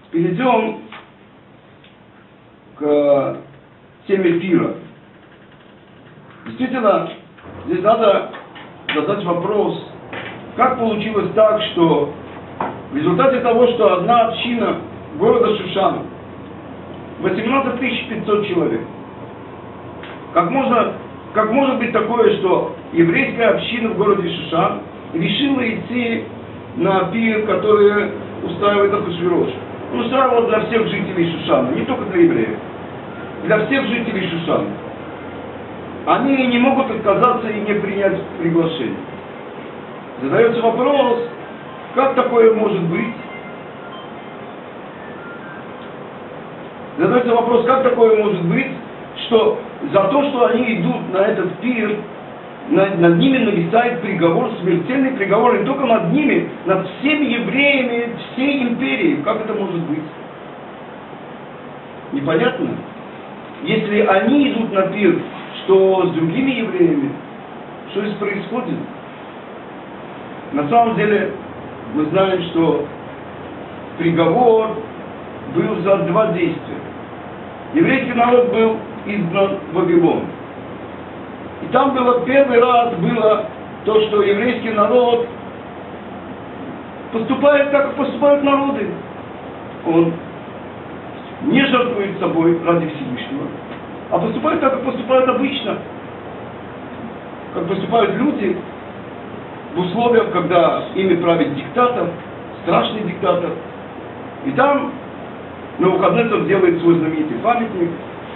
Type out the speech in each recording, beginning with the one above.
Перейдем к теме пира. Действительно, здесь надо задать вопрос, как получилось так, что в результате того, что одна община города Шушана, 18 500 человек, как может быть такое, что еврейская община в городе Шушан решила идти на пир, который устраивает Ахашвирош? Он устраивал для всех жителей Шушана, не только для евреев, для всех жителей Шушана. Они не могут отказаться и не принять приглашение. Задается вопрос, как такое может быть? Задается вопрос, как такое может быть, что за то, что они идут на этот пир, над ними нависает приговор, смертельный приговор, не только над ними, над всеми евреями всей империи. Как это может быть? Непонятно. Если они идут на пир, что с другими евреями? Что здесь происходит? На самом деле, мы знаем, что приговор был за два действия. Еврейский народ был изгнан в Вавилон. И там было первый раз то, что еврейский народ поступает так, как поступают народы. Он не жертвует собой ради Всевышнего, а поступает так, как поступают обычно. Как поступают люди в условиях, когда ими правит диктатор, страшный диктатор. И там Навуходоносор делает свой знаменитый памятник.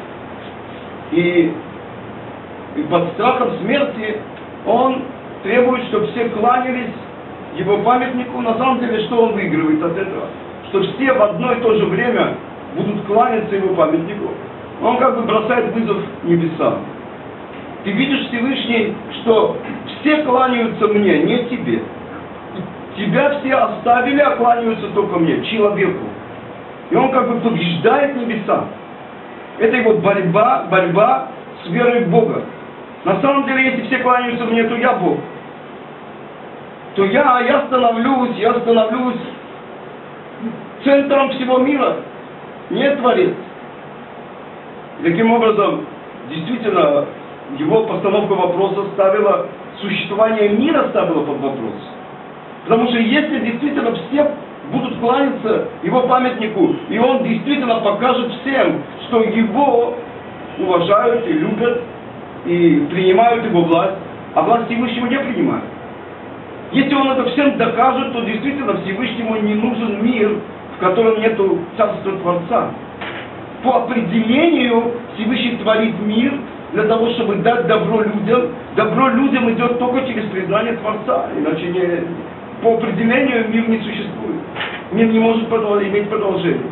И под страхом смерти он требует, чтобы все кланялись его памятнику. На самом деле, что он выигрывает от этого? Что все в одно и то же время будут кланяться его памятнику. Он как бы бросает вызов небесам. Ты видишь, Всевышний, что все кланяются мне, не тебе. Тебя все оставили, а кланяются только мне, человеку. И он как бы побеждает небеса. Это его борьба с верой в Бога. На самом деле, если все кланяются мне, то я Бог. То я становлюсь центром всего мира. Не Творец. И таким образом, действительно, его постановка вопроса существование мира ставила под вопрос. Потому что если действительно все будут кланяться его памятнику, и он действительно покажет всем, что его уважают и любят, и принимают его власть, а власть Всевышнего не принимают. Если он это всем докажет, то действительно Всевышнему не нужен мир, в котором нет царства Творца. По определению Всевышний творит мир для того, чтобы дать добро людям. Добро людям идет только через признание Творца. Иначе по определению мир не существует. Мир не может иметь продолжение.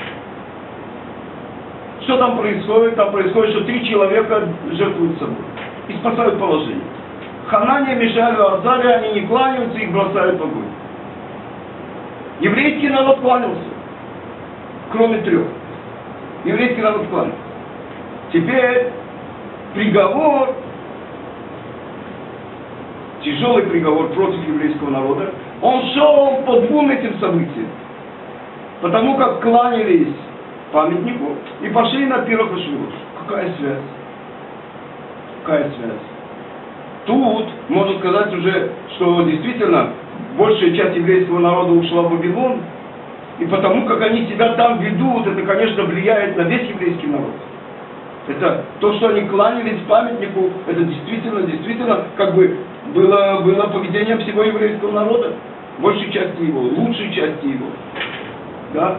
Что там происходит? Там происходит, что 3 человека жертвуют собой и спасают положение. Ханания, Мишаэль и Азария, они не кланяются, их бросают в огонь. Еврейский народ кланялся, кроме 3. Еврейский народ кланялся. Теперь приговор, тяжелый приговор против еврейского народа, он шел по 2 этим событиям. Потому как кланялись памятнику и пошли на пир Ахашвирош. Какая связь? Какая связь? Тут можно сказать уже, что действительно большая часть еврейского народа ушла в Вавилон, и потому как они себя там ведут, это, конечно, влияет на весь еврейский народ. Это то, что они кланялись памятнику, это действительно как бы было поведение всего еврейского народа, большей части его, лучшей части его. Да?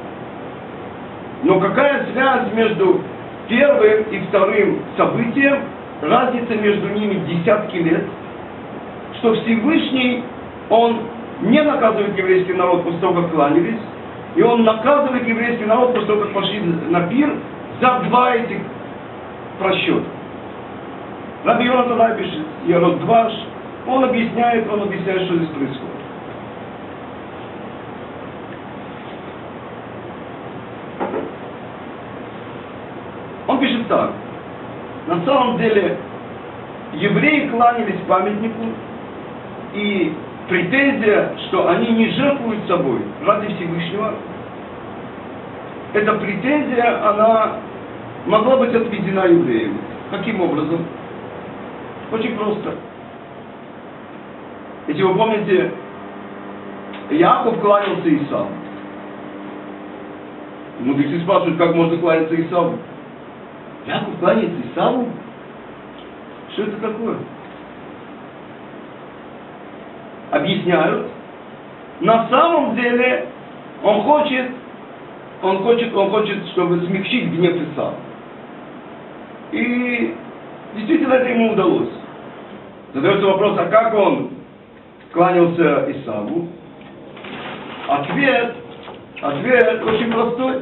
Но какая связь между первым и вторым событием? Разница между ними десятки лет, что Всевышний, он не наказывает еврейский народ после того, как кланялись, и он наказывает еврейский народ после того, как пошли на пир, за 2 этих просчета. Раби Йонатан пишет, Ярод Дваш, он объясняет, что здесь происходит. Он пишет так. На самом деле, евреи кланялись памятнику, и претензия, что они не жертвуют собой ради Всевышнего, эта претензия, она могла быть отведена евреям. Каким образом? Очень просто. Если вы помните, Яков кланялся Исаву. Мудрецы спрашивают, как можно кланяться Исаву? Яков кланяется Исаву? Что это такое? Объясняют. На самом деле он хочет, чтобы смягчить гнев Исава. И действительно это ему удалось. Задается вопрос, а как он кланялся Исаву? Ответ очень простой.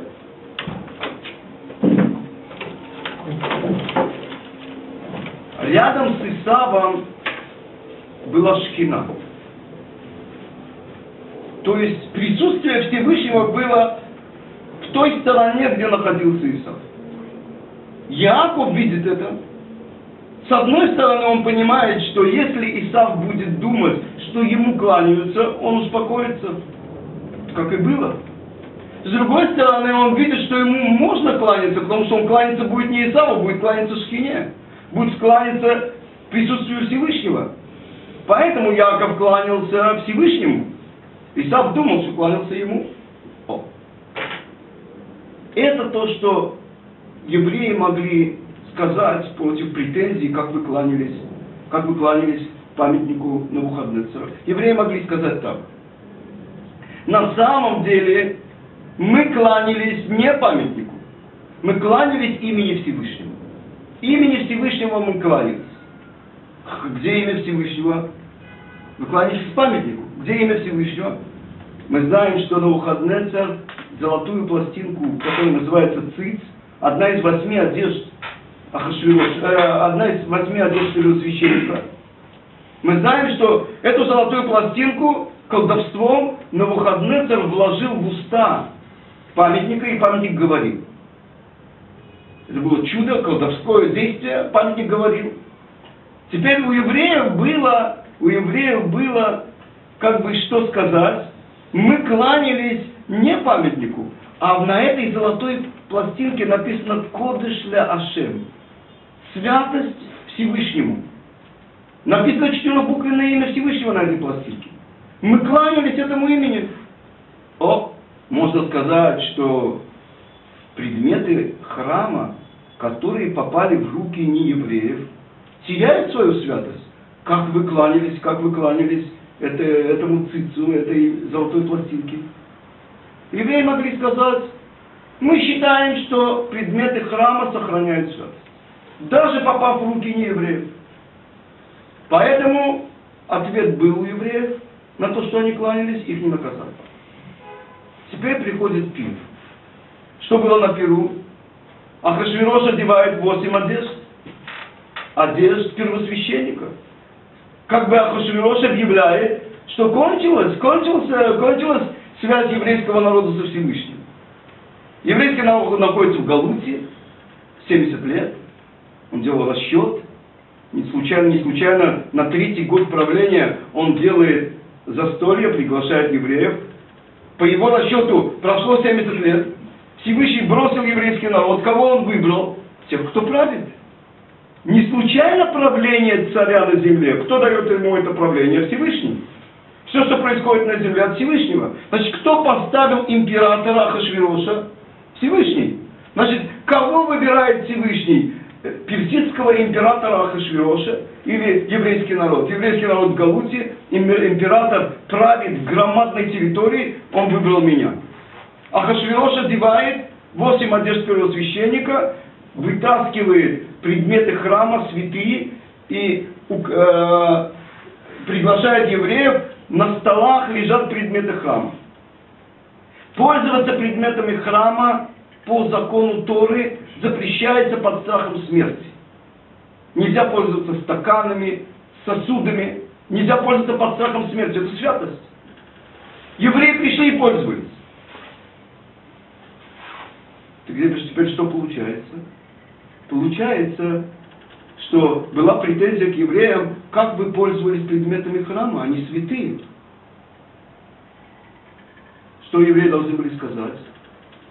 Рядом с Исавом была Шхина. То есть присутствие Всевышнего было в той стороне, где находился Исав. Яаков видит это. С одной стороны, он понимает, что если Исав будет думать, что ему кланяются, он успокоится, как и было. С другой стороны, он видит, что ему можно кланяться, потому что он кланяться будет не Исаву, будет кланяться Шхине, будет кланяться присутствию Всевышнего. Поэтому Яаков кланялся Всевышнему. Исав думал, что кланялся ему. Это то, что евреи могли сказать против претензий, как вы кланялись памятнику Навуходоносора. Евреи могли сказать так. На самом деле мы кланялись не памятнику, мы кланялись имени Всевышнего. Имени Всевышнего мы кланялись. Где имя Всевышнего? Вы кланялись памятнику. Где имя Всевышнего? Мы знаем, что Навуходоносор золотую пластинку, которая называется циц, одна из 8 одежд первосвященника. Мы знаем, что эту золотую пластинку колдовством Навуходоносор вложил в уста памятника, и памятник говорил. Это было чудо, колдовское действие, памятник говорил. Теперь у евреев было, как бы что сказать, мы кланялись не памятнику, а на этой золотой пластинке написано «Кодеш ля Ашем», святость Всевышнему. Написано 4-буквенное имя Всевышнего на этой пластинке. Мы кланялись этому имени. Можно сказать, что предметы храма, которые попали в руки неевреев, теряют свою святость. Как вы кланялись этому цицу, этой золотой пластинке. Евреи могли сказать, мы считаем, что предметы храма сохраняют святость, даже попав в руки неевреев. Поэтому ответ был у евреев на то, что они кланялись, их не наказали. Теперь приходит пир. Что было на пиру? Ахашвирош одевает 8 одежд первосвященника. Как бы Ахашвирош объявляет, что кончилась связь еврейского народа со Всевышним. Еврейский народ находится в Галуте 70 лет. Он делал расчет. Не случайно на 3-й год правления он делает застолье, приглашает евреев. По его расчету прошло 70 лет. Всевышний бросил еврейский народ. Кого он выбрал? Тех, кто правит. Не случайно правление царя на земле. Кто дает ему это правление? Всевышний. Все, что происходит на земле, от Всевышнего. Значит, кто поставил императора Ахашвироша? Всевышний. Значит, кого выбирает Всевышний? Персидского императора Ахашвироша или еврейский народ? Еврейский народ в Галуте, император правит в громадной территории, он выбрал меня. Ахашвирош одевает 8 одежд первосвященника, вытаскивает предметы храма, святые, и приглашает евреев, на столах лежат предметы храма. Пользоваться предметами храма по закону Торы запрещается под страхом смерти. Нельзя пользоваться стаканами, сосудами, нельзя пользоваться под страхом смерти. Это святость. Евреи пришли и пользовались. Теперь что получается? Получается, что была претензия к евреям, как вы пользовались предметами храма, они святые. Что евреи должны были сказать?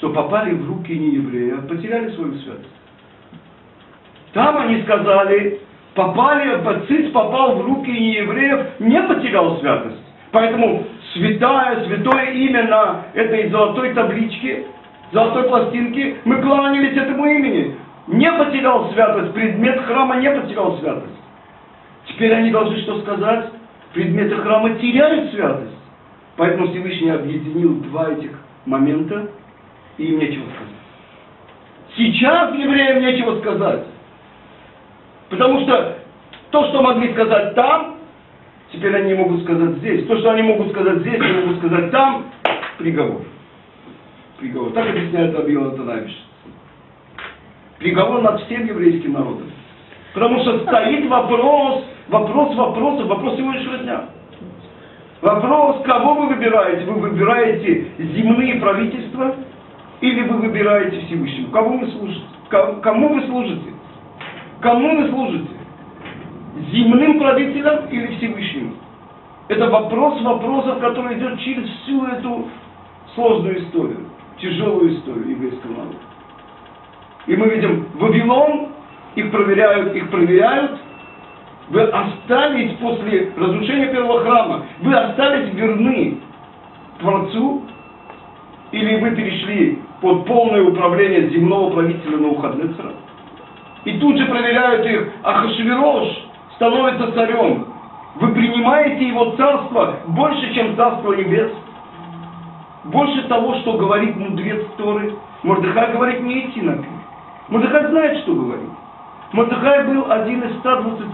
что попали в руки нееврея, потеряли свою святость. Там они сказали, ЦИЦ попал в руки неевреев, не потерял святость. Поэтому святое имя на этой золотой табличке, золотой пластинке, мы кланялись этому имени. Не потерял святость, предмет храма не потерял святость. Теперь они должны что сказать? Предметы храма теряют святость. Поэтому Всевышний объединил два этих момента, и им нечего сказать. Сейчас евреям нечего сказать. Потому что то, что могли сказать там, теперь они не могут сказать здесь. То, что они могут сказать здесь, не могут сказать там, приговор. Приговор. Так объясняет Раби Йонатан Айбиш. Приговор над всем еврейским народом. Потому что стоит вопрос сегодняшнего дня. Вопрос, кого вы выбираете? Вы выбираете земные правительства или вы выбираете Всевышнего? Кому вы служите? Кому вы служите? Кому вы служите? Земным правителям или Всевышнему? Это вопрос вопросов, который идет через всю эту сложную историю, тяжелую историю еврейского народа. И мы видим, Вавилон, их проверяют. Вы остались после разрушения первого храма, вы остались верны Творцу, или вы перешли под полное управление земного правителя Навуходоносора. И тут же проверяют их, Ахашвирош становится царем. Вы принимаете его царство больше, чем царство небес. Больше того, что говорит мудрец Торы. Мордехай говорит не идти на пир. Мордехай знает, что говорит. Мордехай был один из 120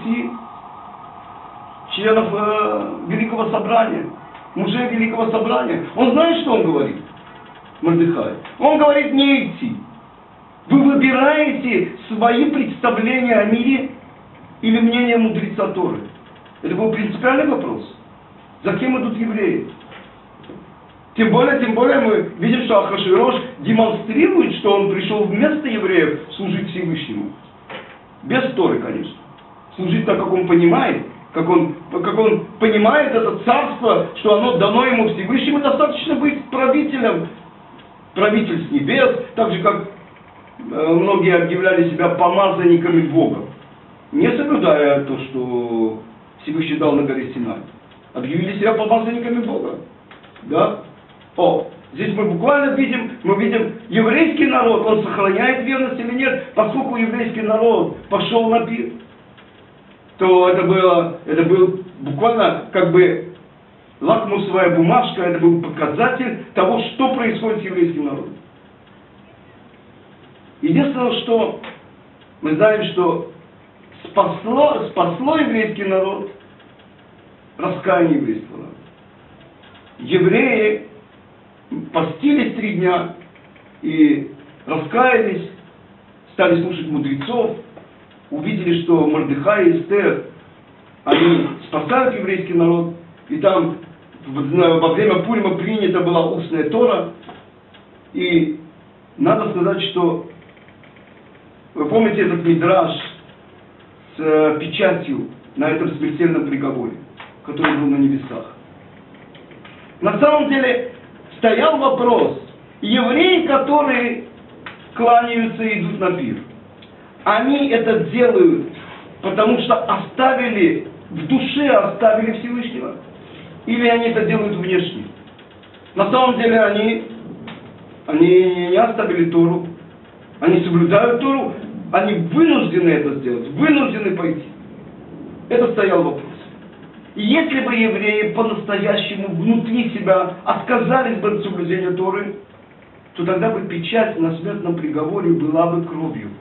членов Великого Собрания, мужей Великого Собрания. Он знает, что он говорит, Мордехай. Он говорит не идти. Вы выбираете свои представления о мире или мнение мудреца Торы. Это был принципиальный вопрос. За кем идут евреи? Тем более мы видим, что Ахашвирош демонстрирует, что он пришел вместо евреев служить Всевышнему. Без Торы, конечно. Служить так, как он понимает, как он понимает это царство, что оно дано ему Всевышнему, достаточно быть правителем. Правитель с небес, так же, как многие объявляли себя помазанниками Бога, не соблюдая то, что Всевышний дал на горе Синай. Объявили себя помазанниками Бога. Да? Здесь мы буквально видим еврейский народ, он сохраняет верность или нет, поскольку еврейский народ пошел на пир, то это был буквально как бы лакмусовая бумажка, это был показатель того, что происходит с еврейским народом. Единственное, что мы знаем, что спасло еврейский народ раскаяние еврейского народа. Евреи постились 3 дня и раскаялись, стали слушать мудрецов, увидели, что Мордехай и Эстер, они спасают еврейский народ, и там во время Пурима принята была устная Тора, и надо сказать, что вы помните этот мидраш с печатью на этом смертельном приговоре, который был на небесах. На самом деле стоял вопрос, евреи, которые кланяются и идут на пир, они это делают, потому что в душе оставили Всевышнего, или они это делают внешне? На самом деле они не оставили Тору, они соблюдают Тору, они вынуждены это сделать, вынуждены пойти. Это стоял вопрос. И если бы евреи по-настоящему внутри себя отказались бы от соблюдения Торы, то тогда бы печать на смертном приговоре была бы кровью.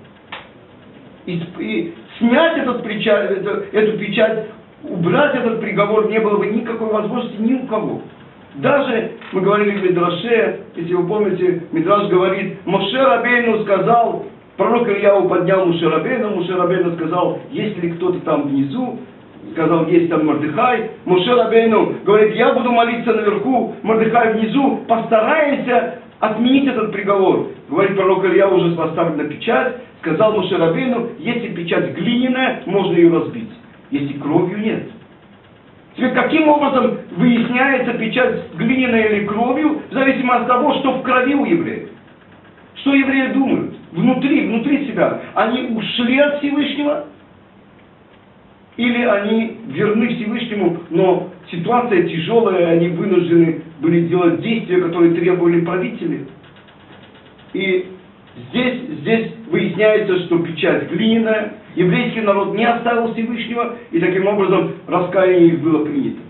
И снять эту печать, убрать этот приговор не было бы никакой возможности ни у кого. Даже, мы говорили в Мидраше, если вы помните, Мидраш говорит, Моше Рабейну сказал, пророк Ильяу поднял Моше Рабейну сказал, есть ли кто-то там внизу, сказал, есть там Мордехай. Моше Рабейну говорит, я буду молиться наверху, Мордехай внизу, постараемся отменить этот приговор. Говорит пророк Илья, уже поставлена печать, сказал Моше Рабейну, если печать глиняная, можно ее разбить, если кровью нет. Теперь каким образом выясняется печать глиняная или кровью, в зависимости от того, что в крови у евреев. Что евреи думают? Внутри себя. Они ушли от Всевышнего? Или они верны Всевышнему, но ситуация тяжелая, они вынуждены были делать действия, которые требовали правители? И здесь выясняется, что печать глиняная, еврейский народ не оставил Всевышнего, и таким образом раскаяние их было принято.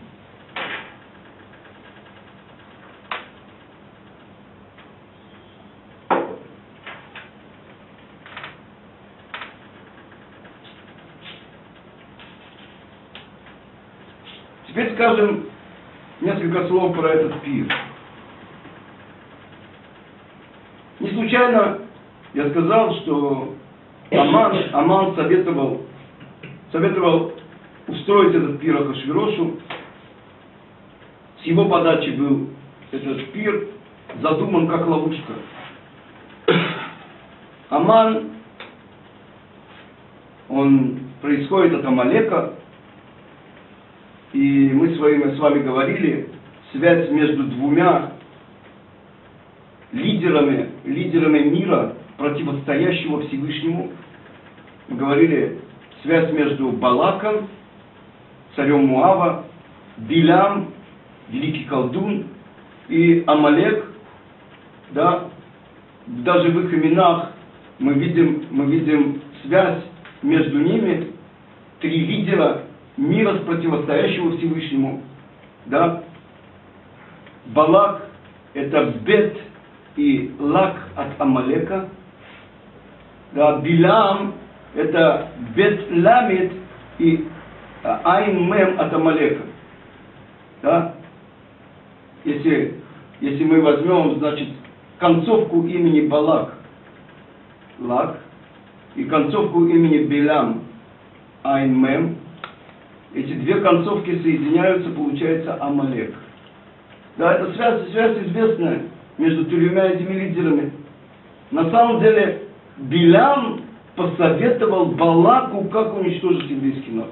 Теперь скажем несколько слов про этот пир. Не случайно я сказал, что Аман советовал устроить этот пир Ахашвирошу. С его подачи был этот пир задуман как ловушка. Аман, он происходит от Амалека. И мы с вами говорили, связь между двумя лидерами мира, противостоящего Всевышнему. Мы говорили, связь между Балаком, царем Муава, Билям, великий колдун, и Амалек. Да, даже в их именах мы видим связь между ними. Три лидера мира, противостоящего Всевышнему. Да? Балак — это Бет и Лак от Амалека. Да? Билам — это Бет Ламет и Айн Мем от Амалека. Да? Если мы возьмем, значит, концовку имени Балак, Лак, и концовку имени Билам, Айн Мем, эти две концовки соединяются, получается Амалек. Да, это связь известная между тремя этими лидерами. На самом деле, Билям посоветовал Балаку, как уничтожить еврейский народ.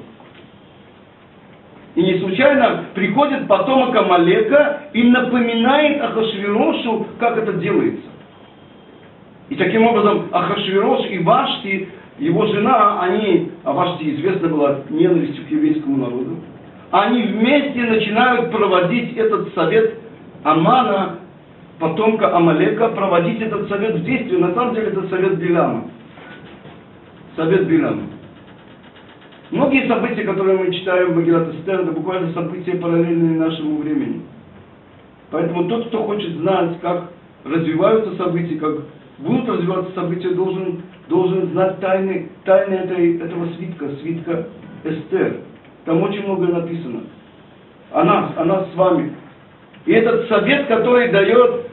И не случайно приходит потомок Амалека и напоминает Ахашвирошу, как это делается. И таким образом Ахашвирош и Вашти, его жена, а Вашти известна была ненавистью к еврейскому народу, они вместе начинают проводить этот совет Амана, потомка Амалека, проводить этот совет в действие. На самом деле это совет Биляма. Совет Биляма. Многие события, которые мы читаем в Мегилат Эстер, это буквально события, параллельные нашему времени. Поэтому тот, кто хочет знать, как развиваются события, как будут развиваться события, должен знать тайны этого свитка Эстер. Там очень многое написано. О нас с вами. И этот совет, который дает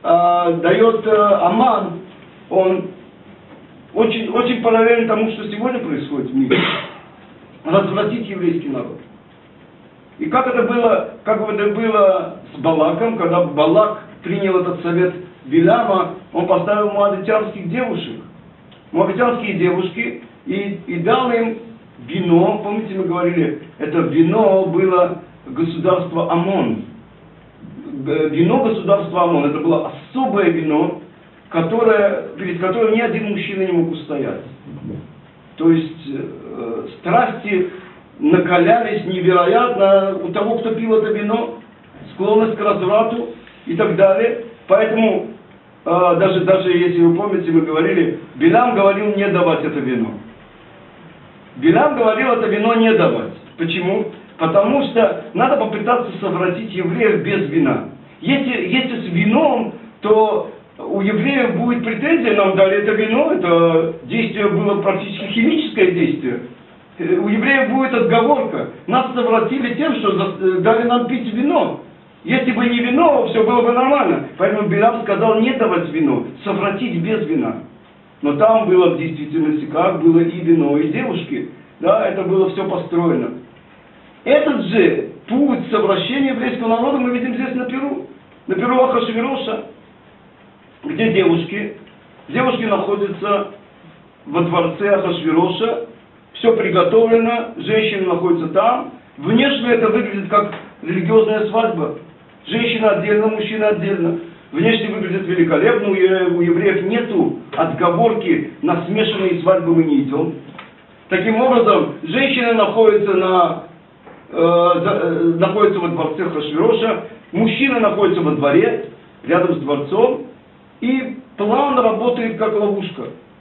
Аман, он очень параллелен тому, что сегодня происходит в мире. Развратить еврейский народ. И как это было с Балаком, когда Балак принял этот совет Биляма, он поставил моавитянских девушек. Моавитянские девушки и дал им вино. Помните, мы говорили, это вино было государство Амон. Вино государства Амон. Это было особое вино, перед которым ни один мужчина не мог устоять. То есть страсти накалялись невероятно у того, кто пил это вино, склонность к разврату и так далее. Поэтому, даже если вы помните, мы говорили, Билам говорил не давать это вино. Билам говорил это вино не давать. Почему? Потому что надо попытаться совратить евреев без вина. Если с вином, то у евреев будет претензия, нам дали это вино, это действие было практически химическое действие. У евреев будет отговорка. Нас совратили тем, что дали нам пить вино. Если бы не вино, все было бы нормально. Поэтому Билам сказал не давать вино, совратить без вина. Но там было в действительности как? Было и вино, и девушки. Да, это было все построено. Этот же путь совращения еврейского народа мы видим здесь на Перу Ахашвироша, где девушки находятся во дворце Ахашвироша, все приготовлено, женщины находятся там. Внешне это выглядит как религиозная свадьба. Женщина отдельно, мужчина отдельно. внешне выглядят великолепно, у евреев нету отговорки на смешанные свадьбы мы не идем. Таким образом, женщины находятся во дворце Ахашвироша, мужчины находятся во дворе, рядом с дворцом, и план работает как ловушка.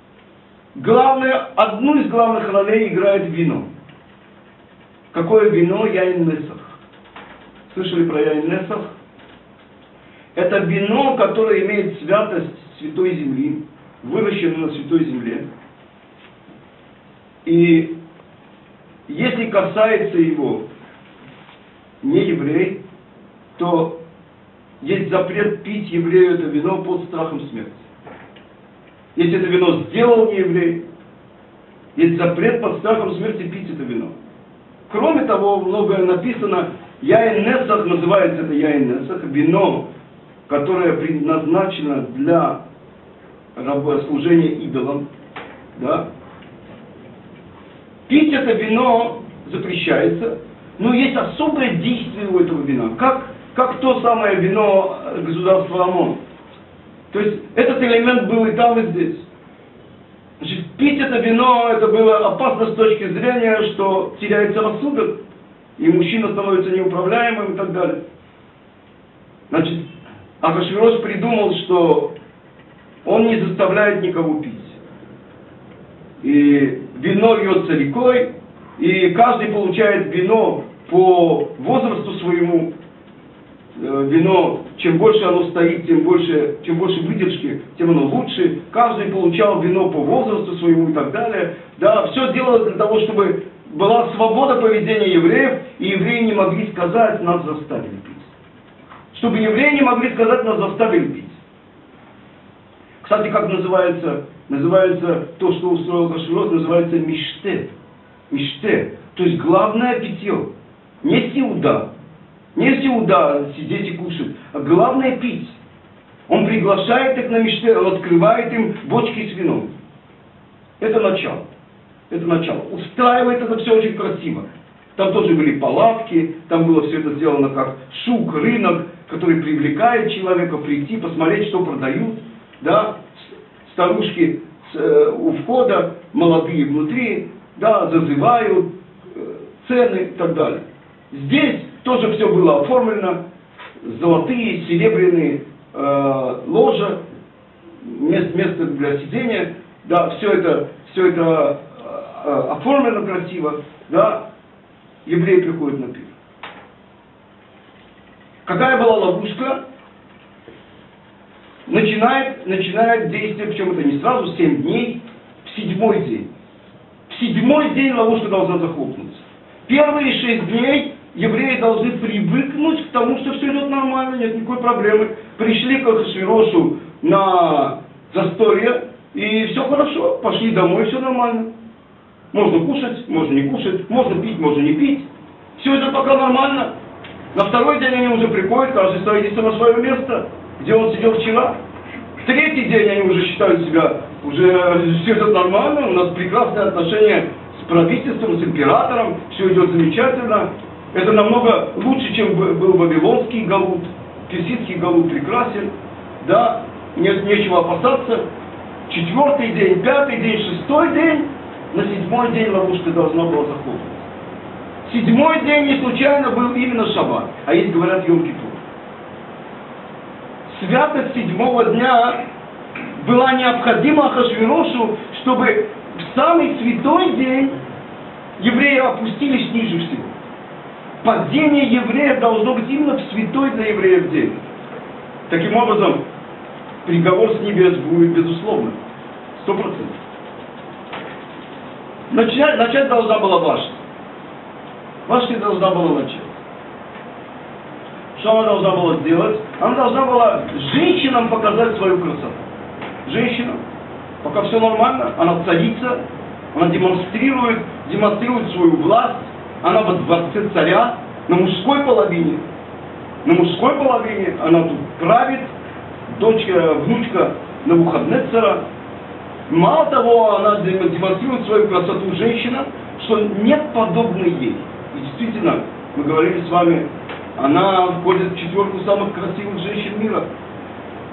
Одну из главных ролей играет вино. Какое вино? Яин-Несах. Слышали про Яин-Несах? Это вино, которое имеет святость Святой Земли, выращено на Святой Земле. И если касается его не еврей, то есть запрет пить еврею это вино под страхом смерти. Если это вино сделал не еврей, есть запрет под страхом смерти пить это вино. Кроме того, многое написано, Яин-Несах, называется это Яин-Несах, вино, которое предназначено для служения идолам. Да? Пить это вино запрещается, но есть особое действие у этого вина, как то самое вино государства ОМОН. То есть этот элемент был и там, и здесь. Значит, пить это вино, это было опасно с точки зрения, что теряется рассудок, и мужчина становится неуправляемым и так далее. Значит, Ахашвирош придумал, что он не заставляет никого пить. И вино льется рекой, и каждый получает вино по возрасту своему. Вино, чем больше оно стоит, чем больше выдержки, тем оно лучше. Каждый получал вино по возрасту своему и так далее. Да, все делалось для того, чтобы была свобода поведения евреев, и евреи не могли сказать, нас заставили пить. Чтобы евреи не могли сказать, нас заставили пить. Кстати, как называется то, что устроил Ахашвирош, называется миште. Миште. То есть главное питье. Не сеуда. Не сеуда, сидеть и кушать, а главное пить. Он приглашает их на миште, он открывает им бочки с вином. Это начало. Это начало. Устраивает это все очень красиво. Там тоже были палатки, там было все это сделано как шук, рынок, который привлекает человека прийти, посмотреть, что продают. Да? Старушки у входа, молодые внутри, да, зазывают, цены и так далее. Здесь тоже все было оформлено, золотые, серебряные ложа, место для сидения, да, все это оформлено красиво, да, евреи приходят на пир. Какая была ловушка? Начинает действие, причем это не сразу, 7 дней, в 7-й день. В 7-й день ловушка должна захлопнуться. Первые 6 дней евреи должны привыкнуть к тому, что все идет нормально, нет никакой проблемы. Пришли к Ахашвирошу на застолье, и все хорошо, пошли домой, все нормально. Можно кушать, можно не кушать, можно пить, можно не пить. Все это пока нормально. На 2-й день они уже приходят, каждый садится на свое место, где он сидел вчера. В 3-й день они уже считают себя, уже все это нормально, у нас прекрасные отношения с правительством, с императором, все идет замечательно. Это намного лучше, чем был вавилонский галут, персидский галут прекрасен, да, нечего опасаться. 4-й день, 5-й день, 6-й день, на 7-й день ловушка должна была захлопнуться. 7-й день не случайно был именно шаббат, а есть, говорят, Йом-Кипур. Святость 7-го дня была необходима Ахашвирошу, чтобы в самый святой день евреи опустились ниже всего. Падение евреев должно быть именно в святой для евреев день. Таким образом, приговор с небес будет безусловно. 100%. Начать должна была Вашти. Вашти должна была начать. Что она должна была сделать? Она должна была женщинам показать свою красоту. Женщинам. Пока все нормально, она царица, она демонстрирует свою власть, она во дворце царя, на мужской половине. На мужской половине она тут правит, внучка Навуходоносора. Мало того, она демонстрирует свою красоту женщина, что нет подобной ей. И действительно, мы говорили с вами, она входит в 4 самых красивых женщин мира.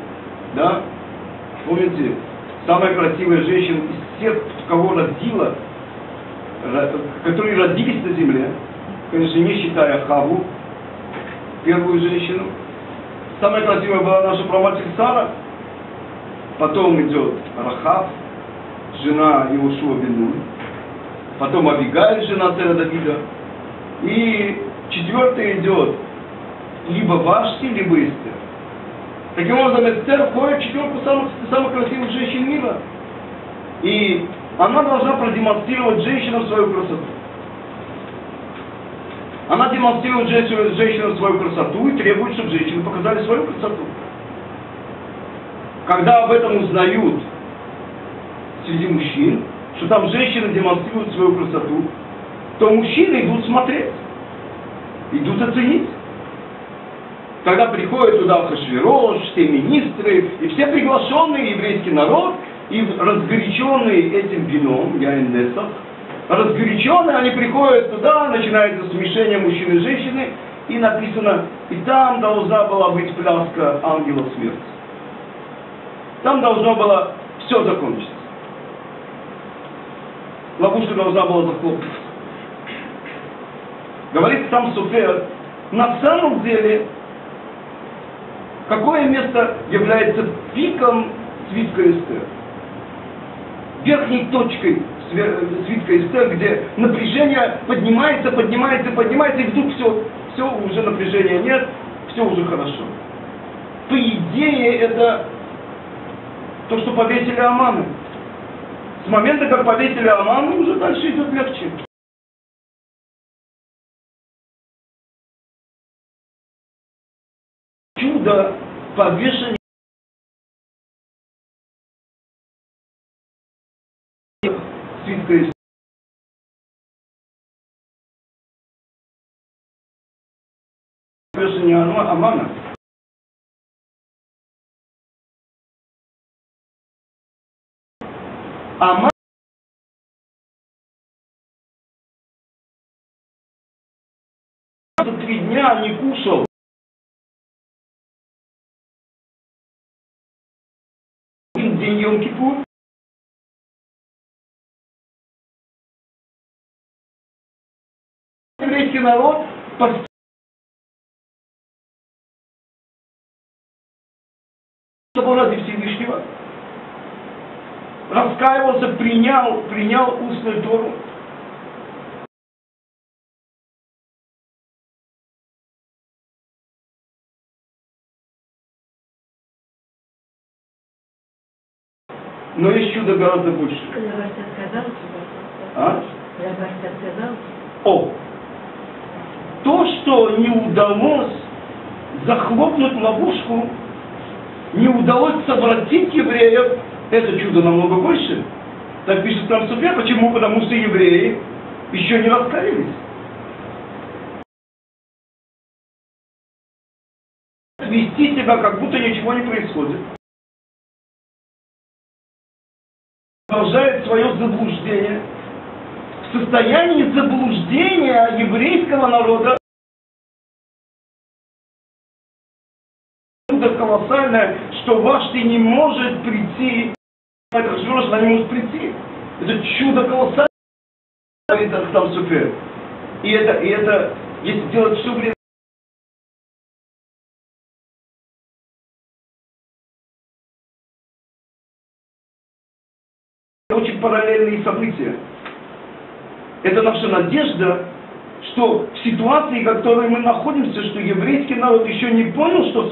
да, помните, самая красивая женщина из всех, кого родила, которые родились на земле, конечно, не считая Хаву, первую женщину. Самая красивая была наша праматерь Сара, потом идет Рахав, жена Иошуа бен Нун, потом Авигаль, жена царя Давида, и четвертый идет либо Вашти, либо Эстер. Таким образом, Эстер входит в четверку самых красивых женщин мира. И она должна продемонстрировать женщинам свою красоту. Она демонстрирует женщинам свою красоту и требует, чтобы женщины показали свою красоту. Когда об этом узнают среди мужчин, что там женщины демонстрируют свою красоту, то мужчины идут смотреть, идут оценить. Когда приходят туда Ахашвирош, все министры и все приглашенные еврейский народ, и разгоряченные этим вином, Яин-Несах, разгоряченные, они приходят туда, начинается смешение мужчины и женщины, и написано, и там должна была быть пляска ангела смерти. Там должно было все закончиться. Ловушка должна была захлопнуться. Говорит сам Софер, на самом деле, какое место является пиком свитка Эстер? Верхней точкой свитка Эстер, где напряжение поднимается, и вдруг все, уже напряжения нет, все уже хорошо. По идее, это то, что повесили Амана. С момента, как повесили Амана, уже дальше идет легче. Чудо повешения свитка Эстер. Повешение Амана. Аман 3 дня не кушал. День Йом-Кипур. Еврейский народ поступил ради Всевышнего, раскаивался, принял устную Тору. Но есть чудо гораздо больше. А? То, что не удалось захлопнуть ловушку, не удалось совратить евреев, это чудо намного больше. Так пишет там Софер. Почему? Потому что евреи еще не раскаялись. Вести себя, как будто ничего не происходит. Продолжает свое заблуждение. В состоянии заблуждения еврейского народа чудо колоссальное, что Вашти не может прийти, это Ахашвирош, она не может прийти. Это чудо колоссальное, говорит там Софер. И это, если делать все время, очень параллельные события. Это наша надежда, что в ситуации, в которой мы находимся, что еврейский народ еще не понял, что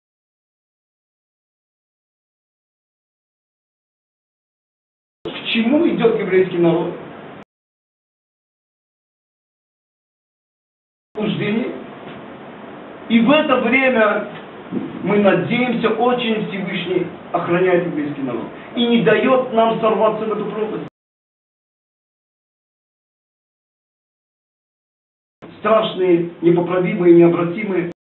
к чему идет еврейский народ. И в это время мы надеемся, очень Всевышний охраняет еврейский народ и не дает нам сорваться в эту пропасть. Страшные, непоправимые, необратимые.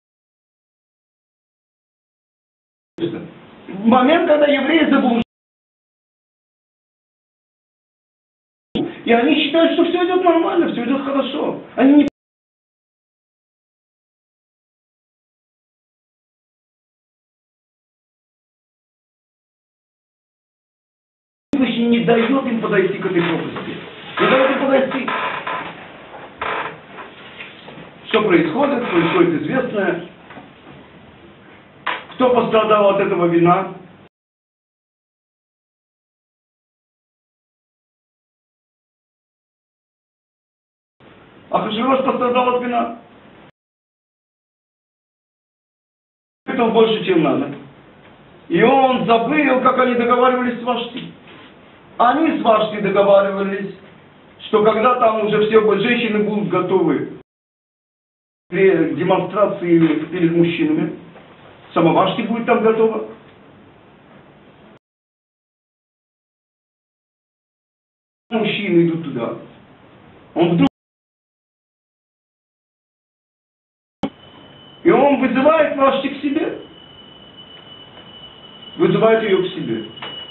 В момент, когда евреи заблуждаются, и они считают, что все идет нормально, все идет хорошо. Они не Всевышний не дает им подойти к этой пропасти. Не дает им подойти. Что происходит? Происходит известное. Кто пострадал от этого вина? Ахашвирош пострадал от вина. Это больше, чем надо. И он забыл, как они договаривались с Вашти. Они с Вашти договаривались, что когда там уже все женщины будут готовы к демонстрации перед мужчинами, сама Вашти будет там готова. Мужчины идут туда. Он вдруг и он вызывает Вашти к себе. Вызывает ее к себе.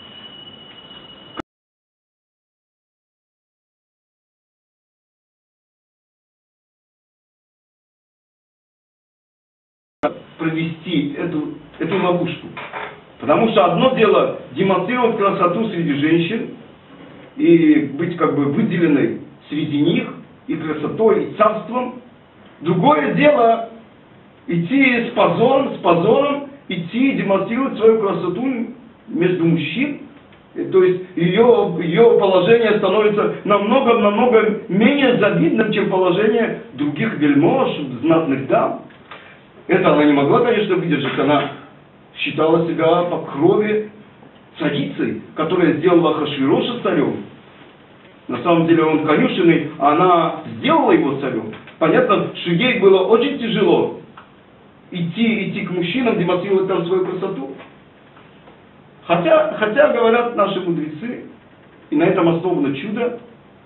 Провести эту ловушку. Потому что одно дело демонстрировать красоту среди женщин и быть как бы выделенной среди них и красотой, и царством. Другое дело идти с позором идти и демонстрировать свою красоту между мужчин. То есть ее положение становится намного менее завидным, чем положение других вельмож, знатных дам. Это она не могла, конечно, выдержать. Она считала себя по крови царицей, которая сделала Ахашвироша царем. На самом деле он конюшенный, а она сделала его царем. Понятно, что ей было очень тяжело идти к мужчинам, демонстрировать там свою красоту. Хотя говорят наши мудрецы, и на этом основано чудо,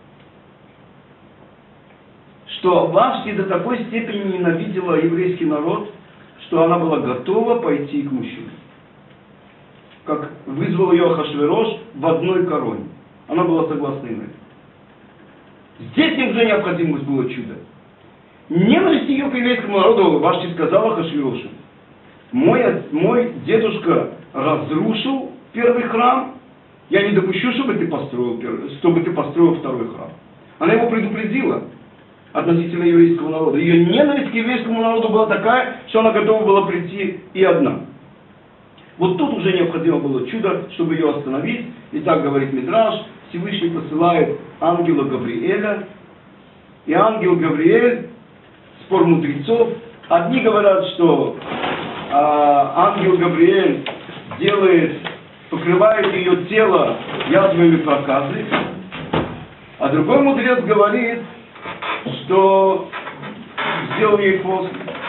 что Вашти до такой степени ненавидела еврейский народ, что она была готова пойти к мужчинам. Как вызвал ее Ахашвирош в одной короне. Она была согласна на это. Здесь им уже необходимость было чудо. Ненависть ее к еврейскому народу Вашти сказала Ахашвирошу: мой дедушка разрушил первый храм, я не допущу, чтобы ты построил второй храм. Она его предупредила относительно еврейского народа. Ее ненависть к еврейскому народу была такая, что она готова была прийти и одна. Вот тут уже необходимо было чудо, чтобы ее остановить. И так говорит Мидраш: Всевышний посылает ангела Гавриэля. И ангел Гавриэль, спор мудрецов, одни говорят, что ангел Гавриэль покрывает ее тело язвами проказы, а другой мудрец говорит, что сделал ей хвост.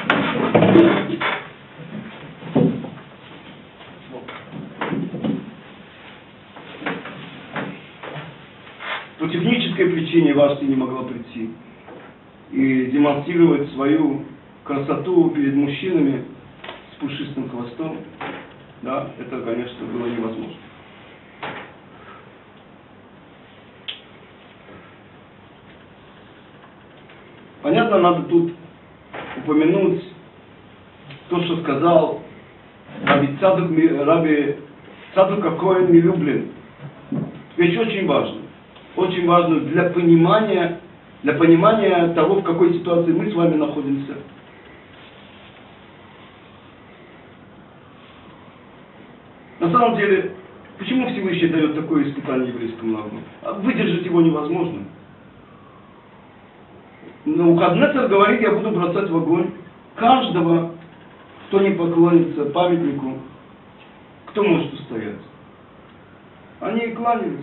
По технической причине Вашти не могла прийти и демонстрировать свою красоту перед мужчинами с пушистым хвостом. Да, это, конечно, было невозможно. Понятно, надо тут упомянуть то, что сказал Раби Цадук Коэн Милюблин. Вещь очень важна. Очень важно для понимания того, в какой ситуации мы с вами находимся. На самом деле, почему Всевышний дает такое испытание еврейскому народу? Выдержать его невозможно. Но Навуходоносор говорит: я буду бросать в огонь каждого, кто не поклонится памятнику. Кто может устоять? Они и кланялись.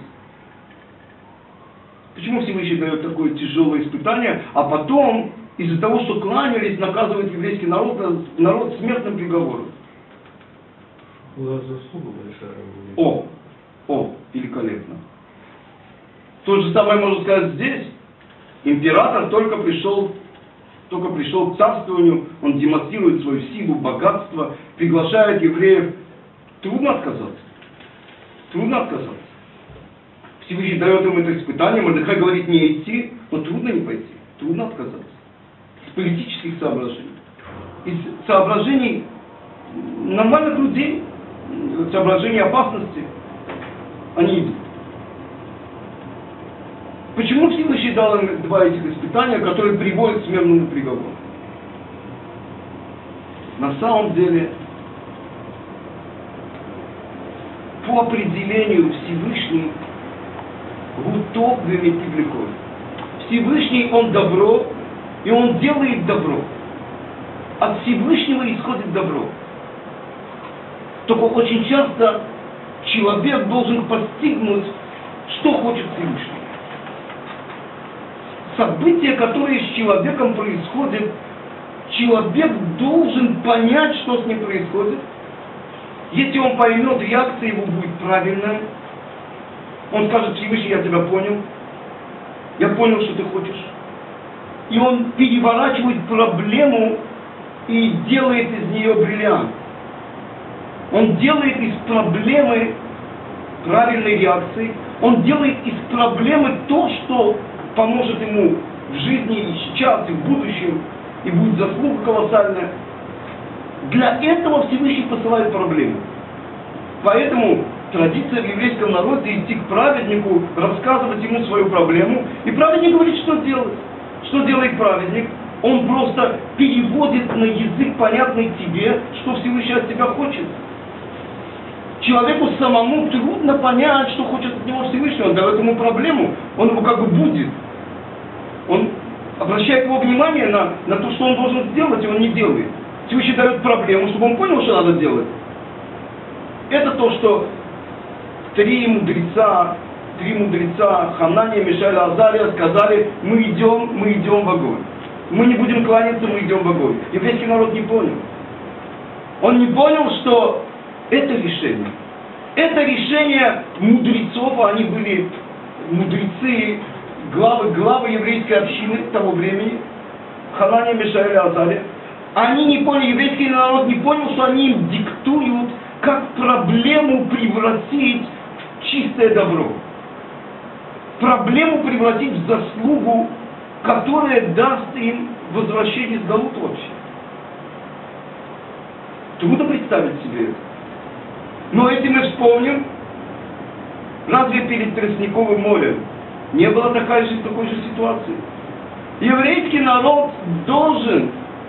Почему Всевышний дает такое тяжелое испытание, а потом из-за того, что кланялись, наказывает еврейский народ смертным приговором? У нас заслуга большая. Великолепно. То же самое можно сказать здесь. Император только пришел к царствованию, он демонстрирует свою силу, богатство, приглашает евреев. Трудно отказаться. Всевышний дает им это испытание, Мордехай говорит не идти, но трудно не пойти, трудно отказаться. Из политических соображений, из соображений нормальных людей, соображений опасности, они идут. дал им 2 этих испытания, которые приводят к смертному приговору. На самом деле, по определению Всевышний гутов веметивлекой. Всевышний, Он добро, и Он делает добро. От Всевышнего исходит добро. Только очень часто человек должен постигнуть, что хочет Всевышний. События, которые с человеком происходят, человек должен понять, что с ним происходит. Если он поймет, реакция его будет правильная. Он скажет: Всевышний, я тебя понял. Я понял, что ты хочешь. И он переворачивает проблему и делает из нее бриллиант. Он делает из проблемы правильной реакции. Он делает из проблемы то, что поможет ему в жизни и сейчас, и в будущем, и будет заслуга колоссальная. Для этого Всевышний посылает проблему. Поэтому традиция в еврейском народе идти к праведнику, рассказывать ему свою проблему, и праведник говорит, что делать. Что делает праведник? Он просто переводит на язык, понятный тебе, что Всевышний от тебя хочет. Человеку самому трудно понять, что хочет от него Всевышний. Он дает ему проблему, он его как бы будет. Он обращает его внимание на то, что он должен сделать, и он не делает. Всевышний дает проблему, чтобы он понял, что надо делать. Это то, что три мудреца, Ханания, Мишаэль, Азария сказали: мы идем в огонь. Мы не будем кланяться, мы идем в огонь. Еврейский народ не понял. Он не понял, что это решение. Это решение мудрецов, а они были мудрецы, главы еврейской общины того времени, Ханания, Мишаэль, Азария. Они не поняли, еврейский народ не понял, что они им диктуют, как проблему превратить в чистое добро. Проблему превратить в заслугу, которая даст им возвращение с галут вообще. Трудно представить себе это. Но если мы вспомним, разве перед Тростниковым морем не было такой же ситуации? Еврейский народ должен,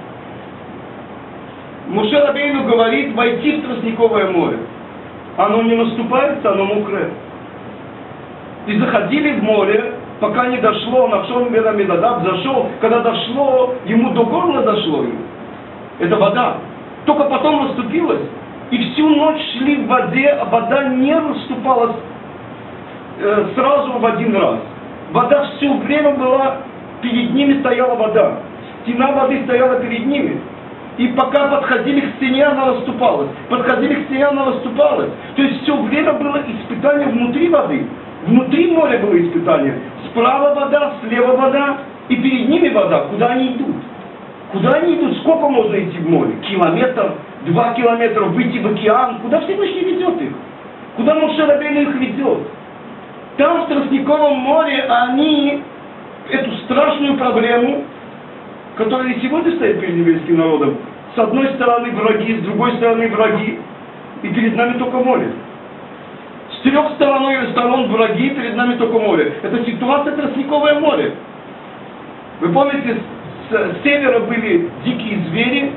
Моше Рабейну говорит, войти в Тростниковое море. Оно не наступается, оно мокрое. И заходили в море, пока не дошло, Навшон бен Аминадаб зашел, когда дошло, ему до горла дошло ему. Это вода. Только потом расступилась. И всю ночь шли в воде, а вода не расступалась сразу в один раз. Вода все время была, перед ними стояла вода. Стена воды стояла перед ними. И пока подходили к стене, она расступалась. Подходили к стене, она расступалась. То есть все время было испытание внутри воды. Внутри моря было испытание. Справа вода, слева вода, и перед ними вода. Куда они идут? Куда они идут? Сколько можно идти в море? Километр, 2 километра, выйти в океан? Куда Всевышний ведет их? Куда Моше Рабейну их ведет? Там, в Тростниковом море, они эту страшную проблему, которая и сегодня стоит перед еврейским народом, с одной стороны враги, с другой стороны враги, и перед нами только море. С 3 сторон враги, перед нами только море. Это ситуация Тростниковое море. Вы помните, с севера были дикие звери,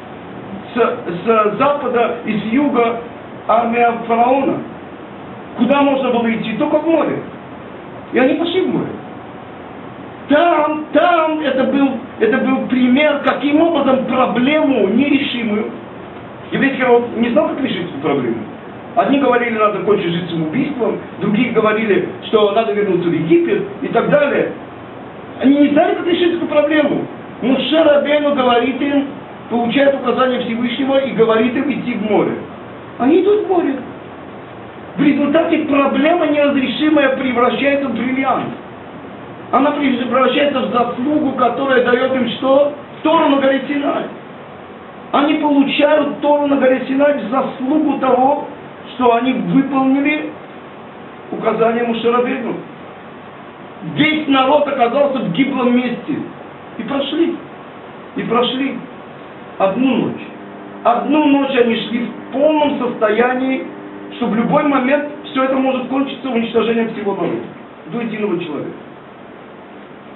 с запада и с юга армия фараона. Куда можно было идти? Только в море. И они пошли в море. Там это был пример, каким образом проблему нерешимую. Еврейский народ не знал, как решить эту проблему. Одни говорили, надо кончить жить самоубийством, другие говорили, что надо вернуться в Египет и так далее. Они не знали, как решить эту проблему. Моше Рабейну говорит им, получает указание Всевышнего и говорит им идти в море. Они идут в море. В результате проблема неразрешимая превращается в бриллиант. Она превращается в заслугу, которая дает им что? Тору на горе Синай. Они получают Тору на горе Синай в заслугу того, что они выполнили указание Моше Рабейну. Весь народ оказался в гиблом месте. И прошли. Одну ночь. Одну ночь они шли в полном состоянии, что в любой момент все это может кончиться уничтожением всего народа. До единого человека.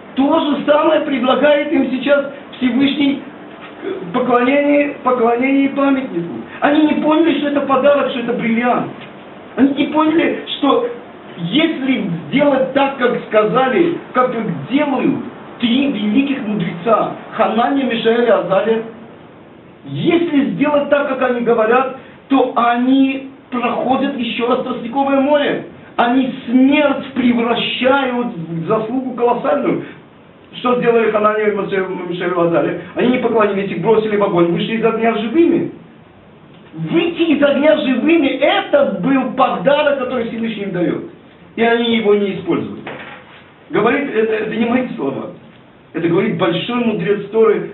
То же самое предлагает им сейчас Всевышний поклонение памятнику. Они не поняли, что это подарок, что это бриллиант. Они не поняли, что если сделать так, как сказали, как делают три великих мудреца, Ханания, Мишаэль и Азария, если сделать так, как они говорят, то они проходят еще раз Тростниковое море. Они смерть превращают в заслугу колоссальную. Что сделали Ханания, Мишаэль и Азария? Они не поклонились, их бросили в огонь, вышли из огня живыми. Выйти из огня живыми, это был подарок, который Всевышний им дает. И они его не используют. Говорит, это не мои слова. Это говорит большой мудрец Торы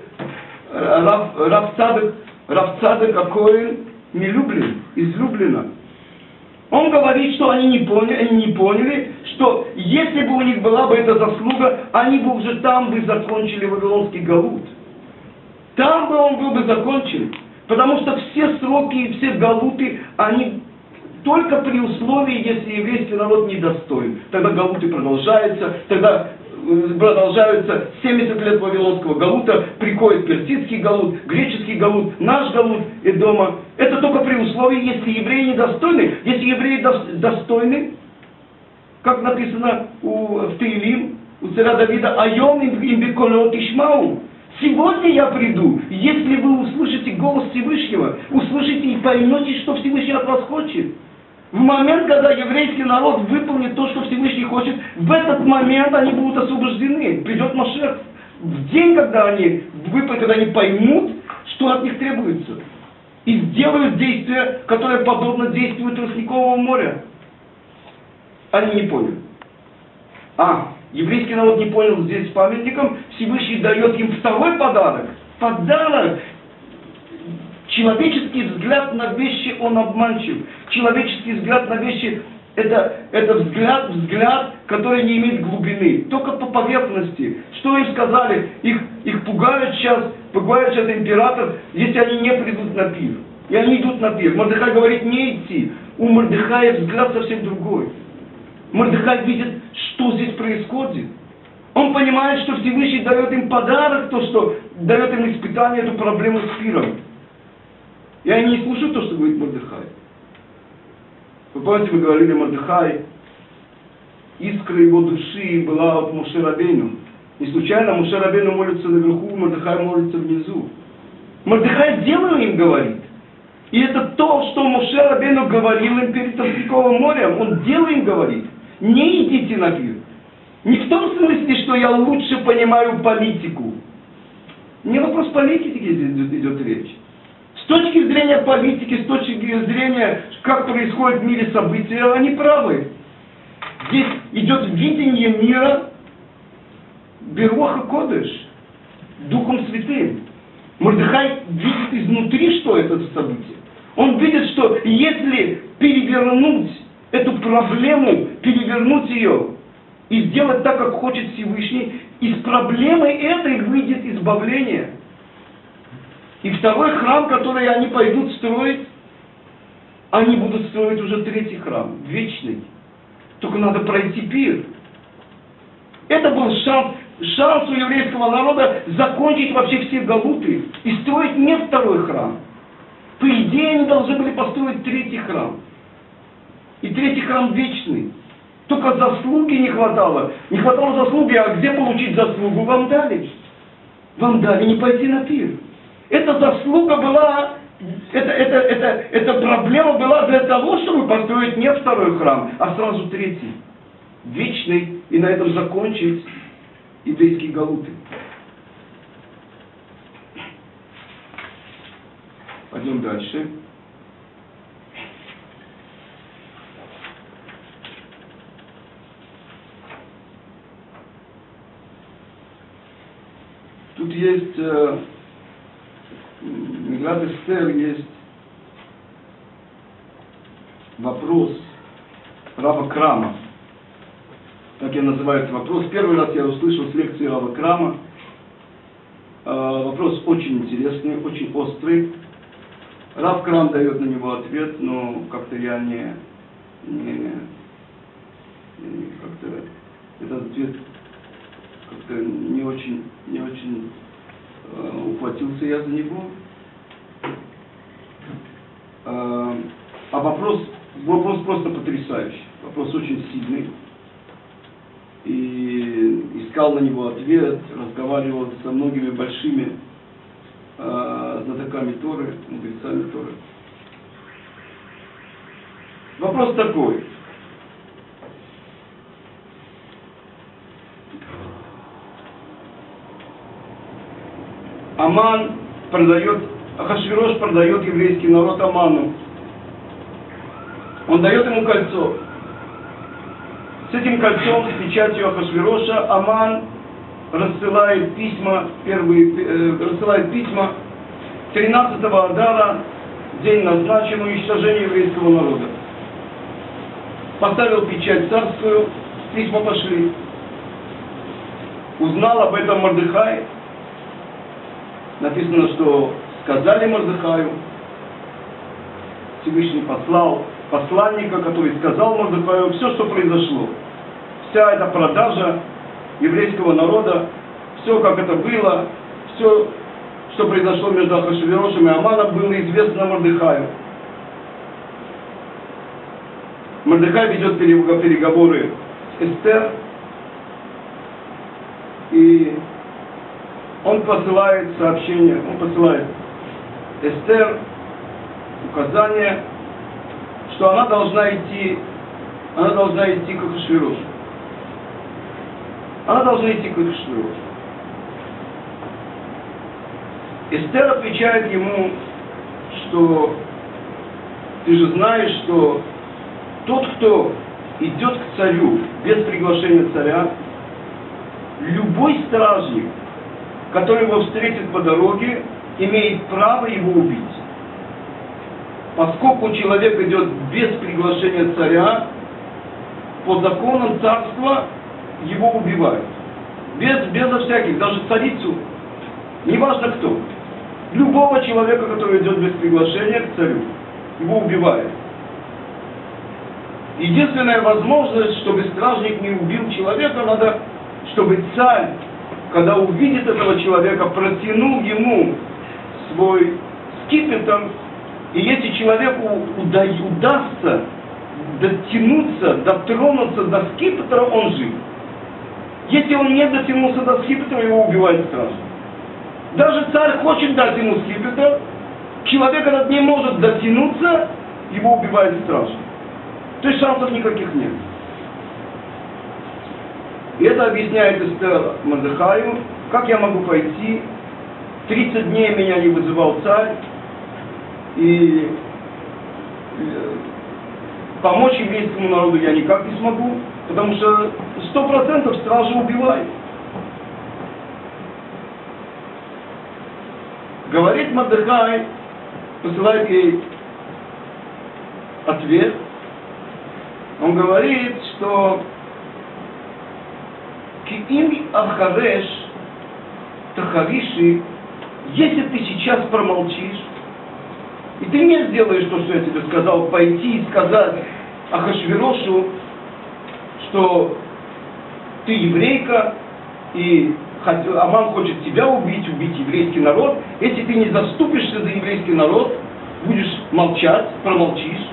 Рав Цадок Акоэн Милюблин, из Люблина. Он говорит, что они не поняли, что если бы у них была бы эта заслуга, они бы уже там бы закончили Вавилонский галут. Там бы он был бы закончен. Потому что все сроки и все галуты, они только при условии, если еврейский народ недостоин. Тогда галуты продолжаются, тогда продолжаются 70 лет Вавилонского галута, приходит персидский галут, греческий галут, наш галут Эдома. Это только при условии, если евреи недостойны. Если евреи достойны, как написано в Теилим, у царя Давида, «Айом им беколот ишмау». Сегодня я приду, если вы услышите голос Всевышнего, услышите и поймете, что Всевышний от вас хочет. В момент, когда еврейский народ выполнит то, что Всевышний хочет, в этот момент они будут освобождены. Придет Машех. В день, когда они поймут, что от них требуется. И сделают действия, которые подобно действию Тростникового моря. Они не поняли. Еврейский народ не понял здесь с памятником, Всевышний дает им второй подарок. Подарок. Человеческий взгляд на вещи, он обманчив. Человеческий взгляд на вещи, это взгляд, который не имеет глубины. Только по поверхности. Что им сказали? Их пугает сейчас император, если они не придут на пир. И они идут на пир. Мордехай говорит, не идти. У Мордехая взгляд совсем другой. Мордехай видит, что здесь происходит. Он понимает, что Всевышний дает им подарок, то, что дает им испытание, эту проблему с пиром. И они не слушают то, что говорит Мордехай. Вы помните, мы говорили, Мордехай, искра его души была от Моше Рабейну. Не случайно Моше Рабейну молится наверху, Мордехай молится внизу. Мордехай дело им говорит. И это то, что Моше Рабейну говорил им перед Тростниковым морем. Он дело им говорит. Не идите на пир. Не в том смысле, что я лучше понимаю политику. Не вопрос политики здесь идет речь. С точки зрения политики, с точки зрения, как происходят в мире события, они правы. Здесь идет видение мира Беруаха Кодеш, Духом Святым. Мордехай видит изнутри, что это за событие. Он видит, что если перевернуть эту проблему, перевернуть ее и сделать так, как хочет Всевышний, из проблемы этой выйдет избавление. И второй храм, который они пойдут строить, они будут строить уже третий храм, вечный. Только надо пройти пир. Это был шанс у еврейского народа закончить вообще все галуты и строить не второй храм. По идее, они должны были построить третий храм. И третий храм вечный. Только заслуги не хватало. Не хватало заслуги, а где получить заслугу? Вам дали. Вам дали не пойти на пир. Эта заслуга была, эта проблема была для того, чтобы построить не второй храм, а сразу третий. Вечный, и на этом закончить еврейские галуты. Пойдем дальше. Тут есть Мегилат Эстер, есть вопрос Рава Крама. Так я называю этот вопрос. Первый раз я услышал с лекции Рава Крама. Вопрос очень интересный, очень острый. Рав Крам дает на него ответ, но как-то я как-то этот ответ как-то как-то не очень ухватился я за него. А вопрос просто потрясающий, вопрос очень сильный. И искал на него ответ, разговаривал со многими большими знатоками Торы, мудрецами Торы. Вопрос такой. Ахашвирош продает еврейский народ Аману. Он дает ему кольцо. С этим кольцом, с печатью Ахашвироша, Аман рассылает письма 13-го Адара, день назначен уничтожению еврейского народа. Поставил печать царскую, письма пошли. Узнал об этом Мордехай. Написано, что сказали Мордехаю. Всевышний послал посланника, который сказал Мордехаю все, что произошло. Вся эта продажа еврейского народа, все, как это было, все, что произошло между Ахашвирошем и Аманом, было известно Мордехаю. Мордехай ведет переговоры с Эстер, и он посылает сообщение, он посылает Эстер указание, что она должна идти к Ахашвирошу. Она должна идти к Ахашвирошу. Эстер отвечает ему, что ты же знаешь, что тот, кто идет к царю без приглашения царя, любой стражник, который его встретит по дороге, имеет право его убить. Поскольку человек идет без приглашения царя, по законам царства его убивают. Безо всяких, даже царицу, неважно кто. Любого человека, который идет без приглашения к царю, его убивают. Единственная возможность, чтобы стражник не убил человека, надо, чтобы царь, когда увидит этого человека, протянул ему свой скипетр, и если человеку удастся дотронуться до скипетра, он жив. Если он не дотянулся до скипетра, его убивает стражник. Даже царь хочет дать ему скипетр, человек этот не может дотянуться, его убивает стражник. То есть шансов никаких нет. И это объясняет Эстер Мордехаю, как я могу пойти, 30 дней меня не вызывал царь, и помочь еврейскому народу я никак не смогу, потому что 100% стражи убивают. Говорит Мордехай, посылает ей ответ. Он говорит, что Киим Ахареш Тахавиши, если ты сейчас промолчишь, и ты не сделаешь то, что я тебе сказал, пойти и сказать Ахашвирошу, что ты еврейка, и Аман хочет тебя убить еврейский народ, если ты не заступишься за еврейский народ, будешь молчать, промолчишь,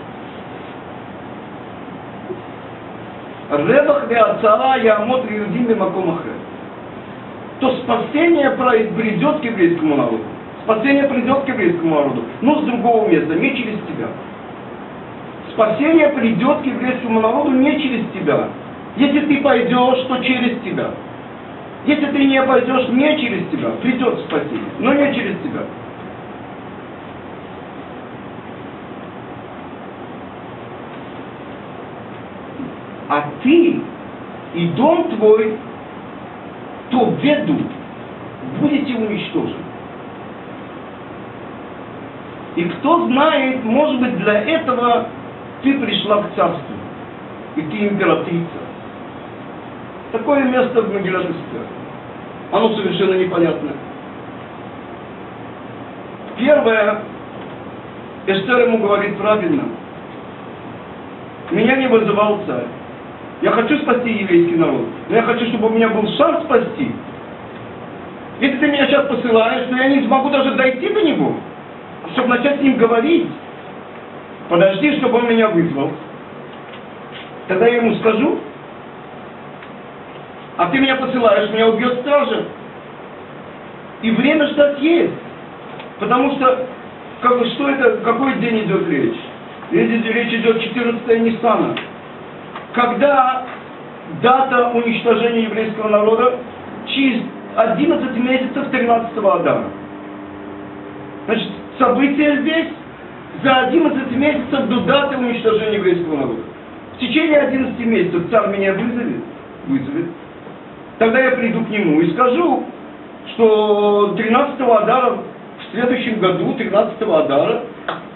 Ревах веацара ямот иудим маком ахер, то спасение придет к еврейскому народу. Спасение придет к еврейскому народу, но с другого места, не через тебя. Спасение придет к еврейскому народу не через тебя. Если ты пойдешь, то через тебя. Если ты не пойдешь, не через тебя, придет спасение, но не через тебя. А ты и дом твой, то веду, будете уничтожены. И кто знает, может быть, для этого ты пришла к царству, и ты императрица. Такое место в Мегилат Эстер. Оно совершенно непонятное. Первое, Эстер ему говорит правильно. Меня не вызывал царь. Я хочу спасти еврейский народ, но я хочу, чтобы у меня был шанс спасти. Если ты меня сейчас посылаешь, то я не смогу даже дойти до него, чтобы начать с ним говорить. Подожди, чтобы он меня вызвал. Тогда я ему скажу. А ты меня посылаешь, меня убьет стража. И время ждать есть. Потому что, что это, какой день идет речь? Речь идет 14 Ниссана. Когда дата уничтожения еврейского народа через 11 месяцев 13-го Адара. Значит, события здесь за 11 месяцев до даты уничтожения еврейского народа. В течение 11 месяцев царь меня вызовет. Тогда я приду к нему и скажу, что 13-го Адара, в следующем году, 13-го Адара,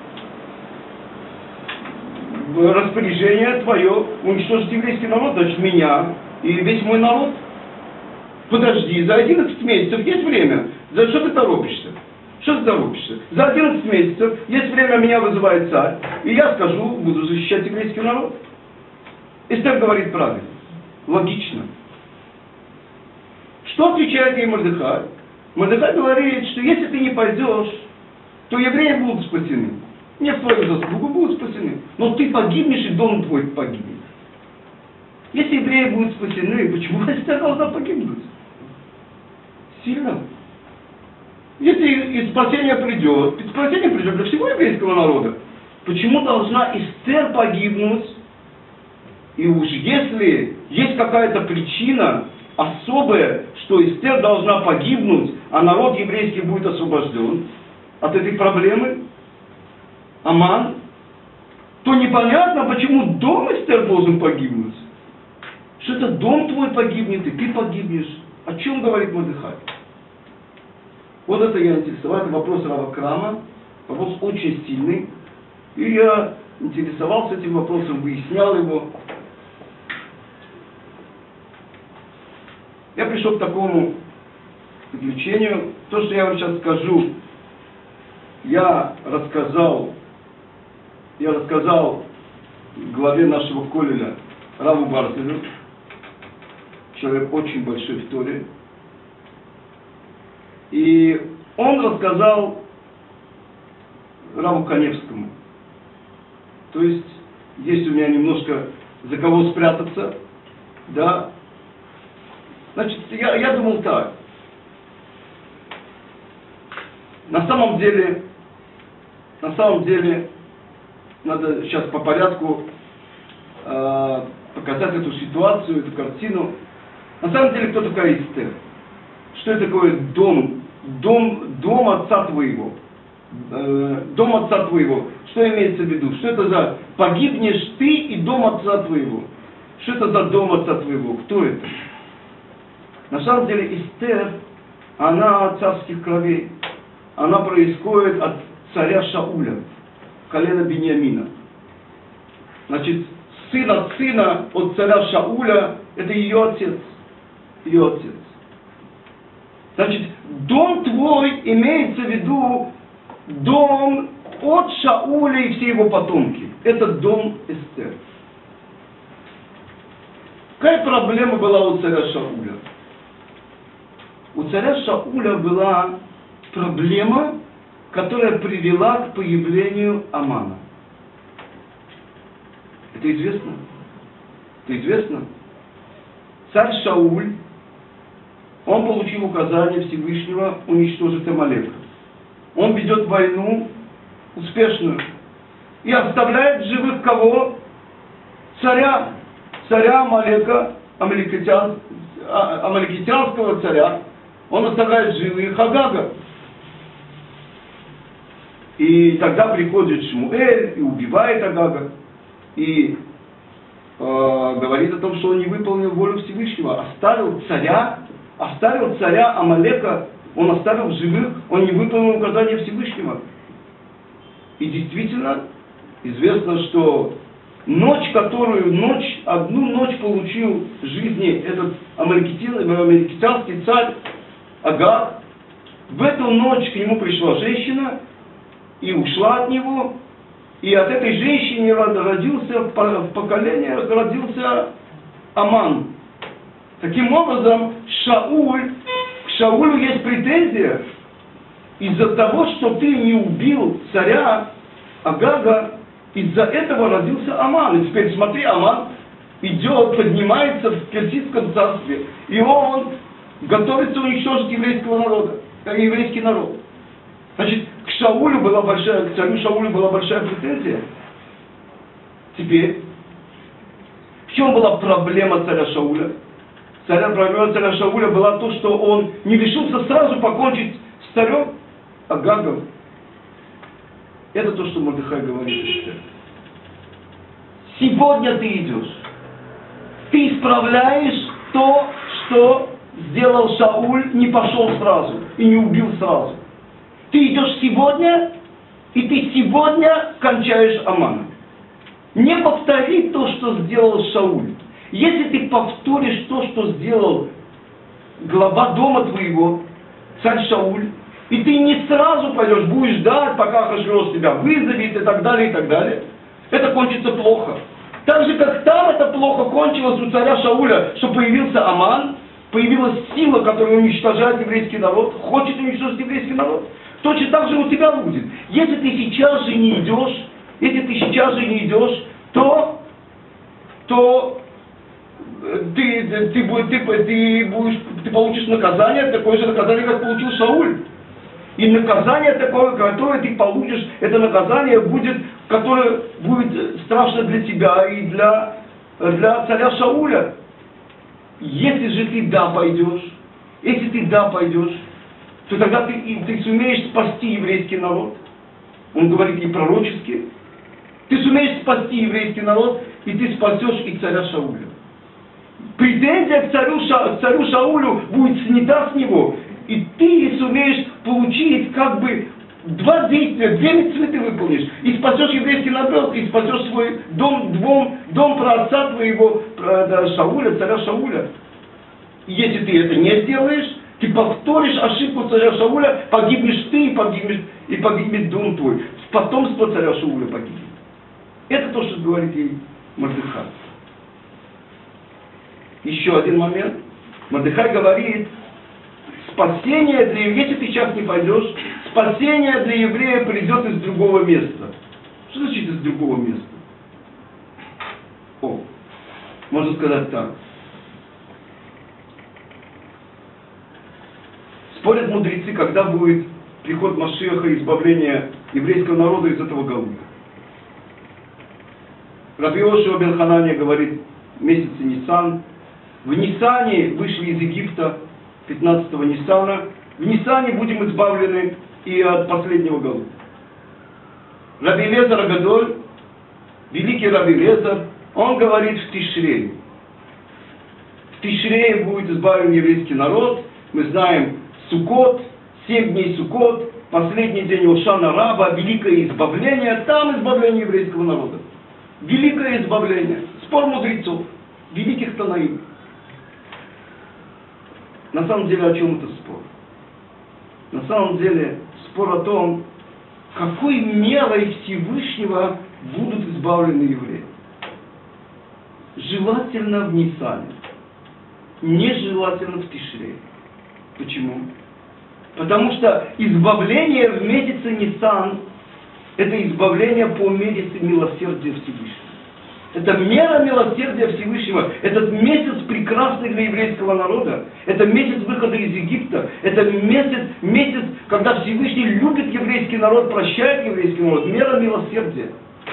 распоряжение твое уничтожить еврейский народ, значит, меня и весь мой народ. Подожди, за 11 месяцев есть время. За что ты торопишься? Что ты торопишься? За 11 месяцев есть время, меня вызывает царь, и я скажу, буду защищать еврейский народ. Эстер говорит правильно, логично. Что отвечает ей Мордехай? Мордехай говорит, что если ты не пойдешь, то евреи будут спасены. Не в твою заслугу будут спасены, но ты погибнешь, и дом твой погибнет. Если евреи будут спасены, почему Эстер должна погибнуть? Сильно. Если и спасение придет для всего еврейского народа, почему должна Эстер погибнуть? И уж если есть какая-то причина особая, что Эстер должна погибнуть, а народ еврейский будет освобожден от этой проблемы, Аман, то непонятно, почему дом Эстер должен погибнуть. Что это дом твой погибнет, и ты погибнешь. О чем говорит Мордехай? Вот это я интересовал. Это вопрос Рава Крама. Вопрос очень сильный. И я интересовался этим вопросом, выяснял его. Я пришел к такому заключению. То, что я вам сейчас скажу, я рассказал главе нашего коллеля Раву Барзелю, человек очень большой в Торе. И он рассказал Раву Каневскому. То есть у меня немножко за кого спрятаться, да. Значит, я думал так. На самом деле, надо сейчас по порядку показать эту ситуацию, эту картину. На самом деле, кто такая Эстер? Что это такое дом отца твоего? Дом отца твоего. Что имеется в виду? Что это за погибнешь ты и дом отца твоего? Что это за дом отца твоего? Кто это? На самом деле Эстер, она от царских кровей. Она происходит от царя Шауля, колена Биньямина. Значит, сын от сына от царя Шауля, это ее отец. Ее отец. Значит, дом твой имеется в виду дом от Шауля и все его потомки. Это дом Эстер. Какая проблема была у царя Шауля? У царя Шауля была проблема, которая привела к появлению Амана. Это известно? Это известно? Царь Шауль, он получил указание Всевышнего уничтожить Амалека. Он ведет войну успешную и оставляет живых кого? Царя Амалека, амаликитянского царя. Он оставляет живых Агага. И тогда приходит Шмуэль и убивает Агага. И говорит о том, что он не выполнил волю Всевышнего. Оставил царя Амалека, он оставил живых, он не выполнил указания Всевышнего. И действительно, известно, что одну ночь получил жизни этот амаликитянский царь Агаг. В эту ночь к нему пришла женщина и ушла от него. И от этой женщины родился Аман. Таким образом, к Шаулю есть претензия из-за того, что ты не убил царя Агага, из-за этого родился Аман. И теперь смотри, Аман идет, поднимается в Персидском царстве, и он готовится уничтожить еврейского народа, еврейский народ. Значит, к царю Шаулю была большая претензия. Теперь, в чем была проблема царя Шауля? Проблема царя Шауля была то, что он не решился сразу покончить с царем Агагом. Это то, что Мордехай говорит. Сегодня ты идешь. Ты исправляешь то, что сделал Шауль, не пошел сразу и не убил сразу. Ты идешь сегодня, и ты сегодня кончаешь Амана. Не повтори то, что сделал Шауль. Если ты повторишь то, что сделал глава дома твоего, царь Шауль, и ты не сразу пойдешь, будешь ждать, пока Ахашвирош тебя вызовет и так далее, это кончится плохо. Так же, как там это плохо кончилось у царя Шауля, что появился Аман, появилась сила, которая уничтожает еврейский народ, хочет уничтожить еврейский народ, точно так же у тебя будет. Если ты сейчас же не идешь, то ты получишь наказание, такое же наказание, как получил Шауль. И наказание такое, которое ты получишь, это наказание будет, которое будет страшно для тебя и для царя Шауля. Если же ты пойдешь, то тогда ты сумеешь спасти еврейский народ. Он говорит и пророчески. Ты сумеешь спасти еврейский народ, и ты спасешь и царя Шауля. Претензия к царю Шаулю будет снята с него, и ты сумеешь получить как бы два действия, две мицвы ты выполнишь, и спасешь еврейский народ, и спасешь свой дом праотца твоего, Шауля, царя Шауля. И если ты это не сделаешь, ты повторишь ошибку царя Шауля, погибнешь ты, и погибнет дом твой. Потомство царя Шауля погибнет. Это то, что говорит ей Мордехай. Еще один момент. Мордехай говорит, спасение для еврея, если ты сейчас не пойдешь, спасение для еврея придет из другого места. Что значит из другого места? Можно сказать так. Спорят мудрецы, когда будет приход Машиаха и избавление еврейского народа из этого галута. Раби Йошуа бен Ханания говорит, в месяце Нисан. В Нисане вышли из Египта, 15-го Нисана. В Нисане будем избавлены и от последнего галута. Раби Элиэзер Агадоль, великий Раби Элиэзер, он говорит в Тишрее. В Тишрее будет избавлен еврейский народ. Мы знаем Суккот, 7 дней Суккот, последний день Ошана Раба, великое избавление. Там избавление еврейского народа. Великое избавление. Спор мудрецов, великих Танаим. На самом деле, о чем это спор? На самом деле, спор о том, какой мерой Всевышнего будут избавлены евреи. Желательно в Нисане, нежелательно в Тишре. Почему? Потому что избавление в месяце Нисан – это избавление по мере милосердия Всевышнего. Это мера милосердия Всевышнего. Этот месяц прекрасный для еврейского народа. Это месяц выхода из Египта. Это месяц, когда Всевышний любит еврейский народ, прощает еврейский народ. Мера милосердия.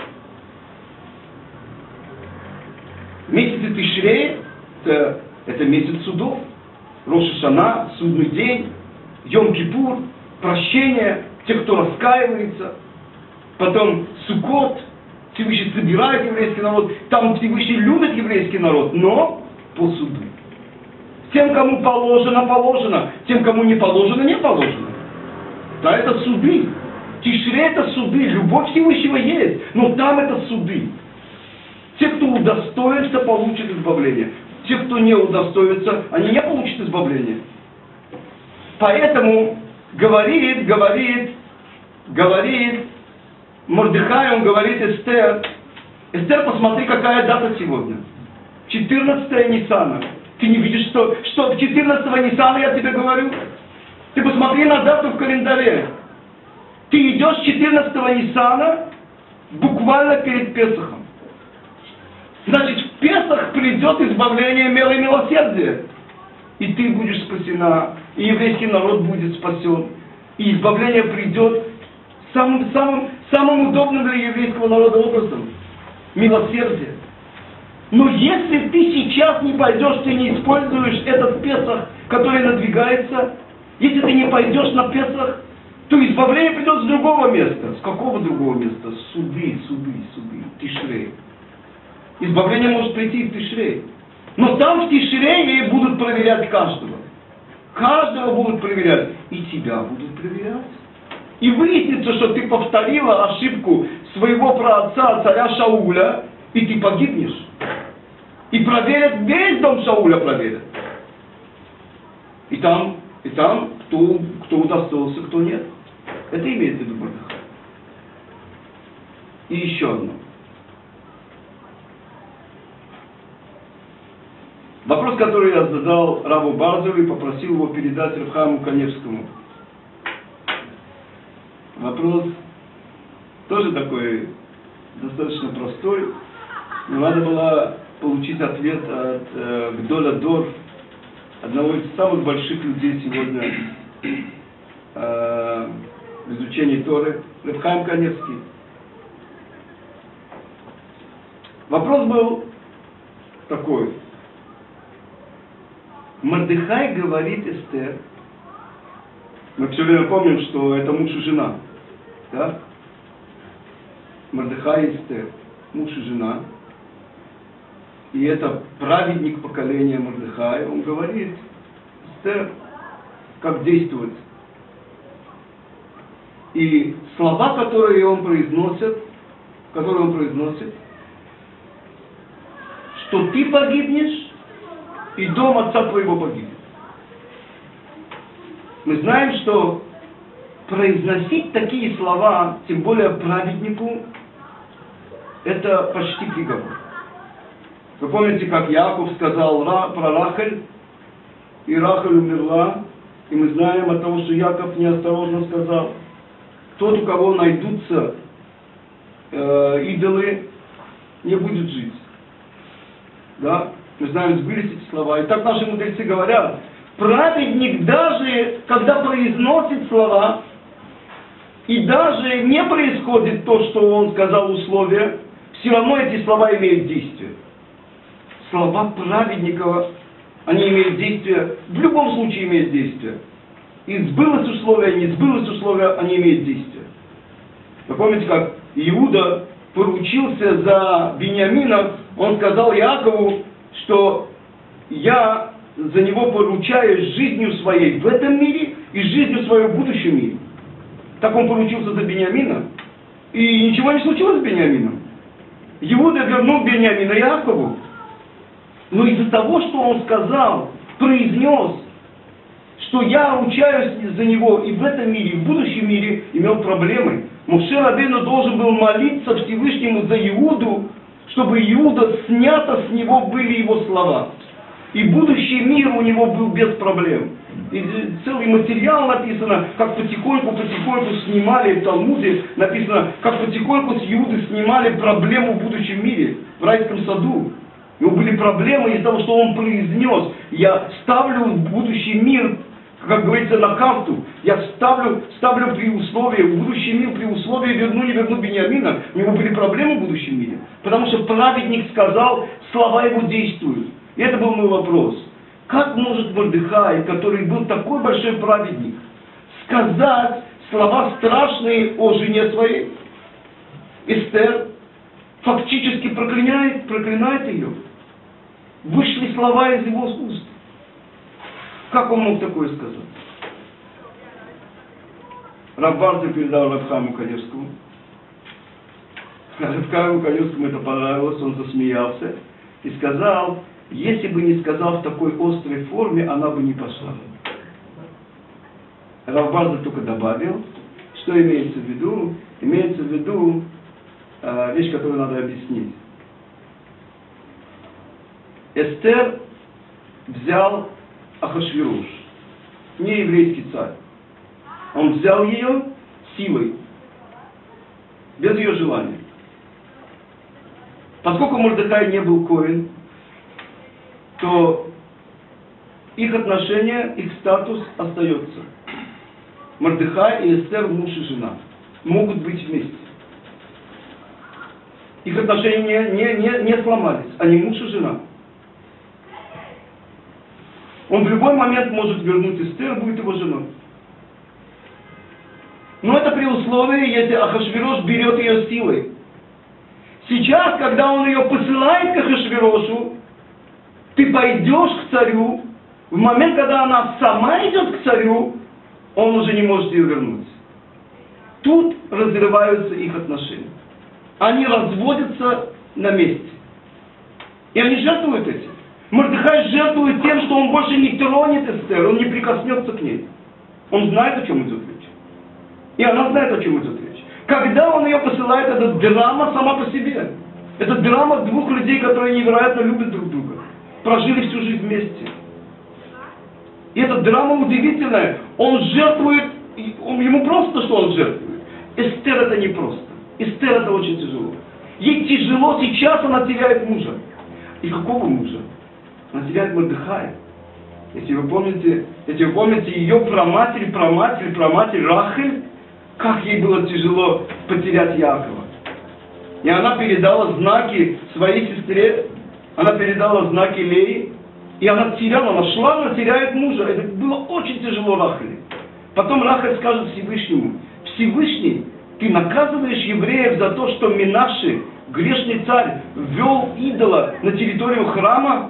Месяц Тишрей – это месяц судов. Рош ха-Шана, судный день, Йом-Кипур, прощение тех, кто раскаивается. Потом Суккот, Всевышний собирает еврейский народ. Там Всевышний любит еврейский народ, но по суду. Тем, кому положено, положено. Тем, кому не положено, не положено. Да, это суды. Тишре это суды. Любовь Всевышнего есть, но там это суды. Те, кто удостоится, получат избавление. Те, кто не удостоится, они не получат избавление. Поэтому говорит Мордехай, он говорит Эстер, посмотри, какая дата сегодня. 14 Ниссана. Ты не видишь, что в 14 Ниссана я тебе говорю? Ты посмотри на дату в календаре. Ты идешь 14 Ниссана буквально перед Песахом. Значит, в Песах придет избавление меры милосердия. И ты будешь спасена, и еврейский народ будет спасен. И избавление придет самым удобным для еврейского народа образом. Милосердие. Но если ты сейчас не пойдешь, ты не используешь этот Песах, который надвигается, если ты не пойдешь на Песах, то избавление придет с другого места. С какого другого места? Суды, Тишрей. Избавление может прийти в Тишрей. Но там в Тишрее будут проверять каждого. Каждого будут проверять. И тебя будут проверять. И выяснится, что ты повторила ошибку своего праотца, царя Шауля, и ты погибнешь. И проверят, весь дом Шауля проверят. И там кто удостоился, кто нет. Это имеется в виду Мордехай. И еще одно. Вопрос, который я задал Раву Барзову и попросил его передать Рав Хаиму Каневскому. Вопрос тоже такой достаточно простой, но надо было получить ответ от Гдоля Дор, одного из самых больших людей сегодня в изучении Торы, Рав Хаим Каневский. Вопрос был такой. Мордехай говорит Эстер, мы все время помним, что это муж и жена, да? Мордехай и Эстер, муж и жена, и это праведник поколения Мордехая, он говорит Эстер, как действовать. И слова, которые он произносит, что ты погибнешь, и дом отца твоего погибнет. Мы знаем, что произносить такие слова, тем более праведнику, это почти приговор. Вы помните, как Яков сказал про Рахель, и Рахель умерла, и мы знаем от того, что Яков неосторожно сказал, тот, у кого найдутся идолы, не будет жить. Да? Мы знаем, сбылись эти слова. И так наши мудрецы говорят, праведник даже, когда произносит слова, и даже не происходит то, что он сказал условия, все равно эти слова имеют действие. Слова праведника, они имеют действие, в любом случае имеют действие. И сбылось условие, не сбылось условие, они имеют действие. Вы помните, как Иуда поручился за Биньямина, он сказал Яакову, что я за него поручаюсь жизнью своей в этом мире и жизнью своей в будущем мире. Так он поручился за Биньямина, и ничего не случилось с Биньямином. Иуда вернул Биньямина Яакову. Но из-за того, что он сказал, произнес, что я ручаюсь за него и в этом мире, и в будущем мире, имел проблемы. Моше Рабейну должен был молиться Всевышнему за Иуду, чтобы Иуда снято с него были его слова. И будущий мир у него был без проблем. И целый материал написано, как потихоньку снимали, в Талмуде написано, как потихоньку с Иуды снимали проблему в будущем мире, в райском саду. У него были проблемы из-за того, что он произнес, я ставлю будущий мир, как говорится, на карту. Я ставлю при условии, будущий мир при условии не верну Биньямина. У него были проблемы в будущем мире. Потому что праведник сказал, слова его действуют. И это был мой вопрос. Как может Мордехай, который был такой большой праведник, сказать слова страшные о жене своей? Эстер фактически проклинает ее. Вышли слова из его уст. Как он мог такое сказать? Рав Барзов передал Рав Хаиму Каневскому. Рав Хаиму Каневскому это понравилось, он засмеялся и сказал, если бы не сказал в такой острой форме, она бы не пошла. Рав Барзов только добавил, что имеется в виду? Имеется в виду вещь, которую надо объяснить. Эстер взял Ахашвирош, не еврейский царь. Он взял ее силой, без ее желания. Поскольку Мордехай не был коэн, то их отношения, их статус остается. Мордехай и Эстер, муж и жена, могут быть вместе. Их отношения не сломались, они муж и жена. Он в любой момент может вернуть Эстер, будет его женой. Но это при условии, если Ахашвирош берет ее силой. Сейчас, когда он ее посылает к Ахашвирошу, ты пойдешь к царю, в момент, когда она сама идет к царю, он уже не может ее вернуть. Тут разрываются их отношения. Они разводятся на месте. И они жертвуют этим. Мордехай жертвует тем, что он больше не тронет Эстер, он не прикоснется к ней. Он знает, о чем идет речь. И она знает, о чем идет речь. Когда он ее посылает, это драма сама по себе. Это драма двух людей, которые невероятно любят друг друга. Прожили всю жизнь вместе. И эта драма удивительная. Он жертвует, ему просто, что он жертвует. Эстер это не просто. Эстер это очень тяжело. Ей тяжело, сейчас она теряет мужа. И какого мужа? Она теряет Мордехая. Если вы помните ее праматерь Рахель, как ей было тяжело потерять Якова. И она передала знаки своей сестре, она передала знаки Леи, и она теряла, она шла, она теряет мужа. Это было очень тяжело Рахеле. Потом Рахель скажет Всевышнему: Всевышний, ты наказываешь евреев за то, что Менаше, грешный царь, ввел идола на территорию храма.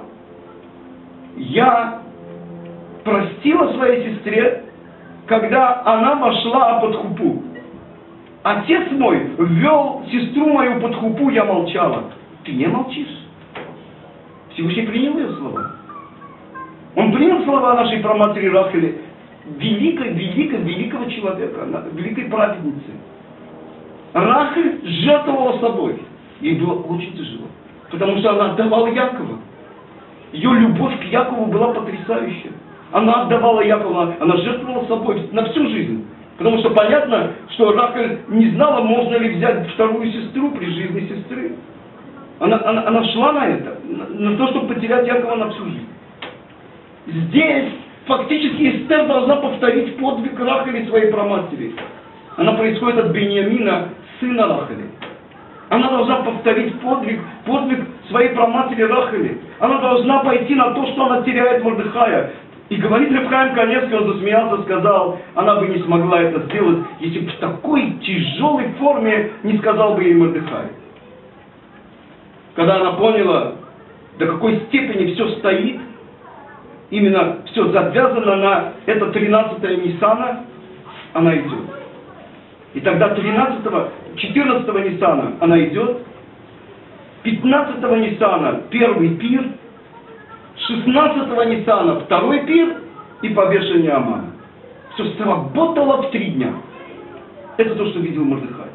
Я простила своей сестре, когда она вошла под хупу. Отец мой ввел сестру мою под хупу, я молчала. Ты не молчишь. Всевышний принял ее слова. Он принял слова нашей праматери Рахели, великого человека, великой праведницы. Рахель жертвовала собой. Ей было очень тяжело, потому что она отдавала Якова. Ее любовь к Якову была потрясающая. Она отдавала Якова, она жертвовала собой на всю жизнь. Потому что понятно, что Рахель не знала, можно ли взять вторую сестру при жизни сестры. Она шла на это, на то, чтобы потерять Якова на всю жизнь. Здесь фактически Эстер должна повторить подвиг Рахели своей праматери. Она происходит от Беньямина, сына Рахели. Она должна повторить подвиг своей праматери Рахели. Она должна пойти на то, что она теряет Мордехая. И говорит Рав Хаим Каневский, он засмеялся, сказал, она бы не смогла это сделать, если бы в такой тяжелой форме не сказал бы ей Мордехай. Когда она поняла, до какой степени все стоит, именно все завязано на это 13-е Ниссана, она идет. И тогда 14-го Ниссана она идет, 15-го Ниссана первый пир, 16-го Ниссана второй пир и повешение Амана. Все сработало в 3 дня. Это то, что видел Мордехай.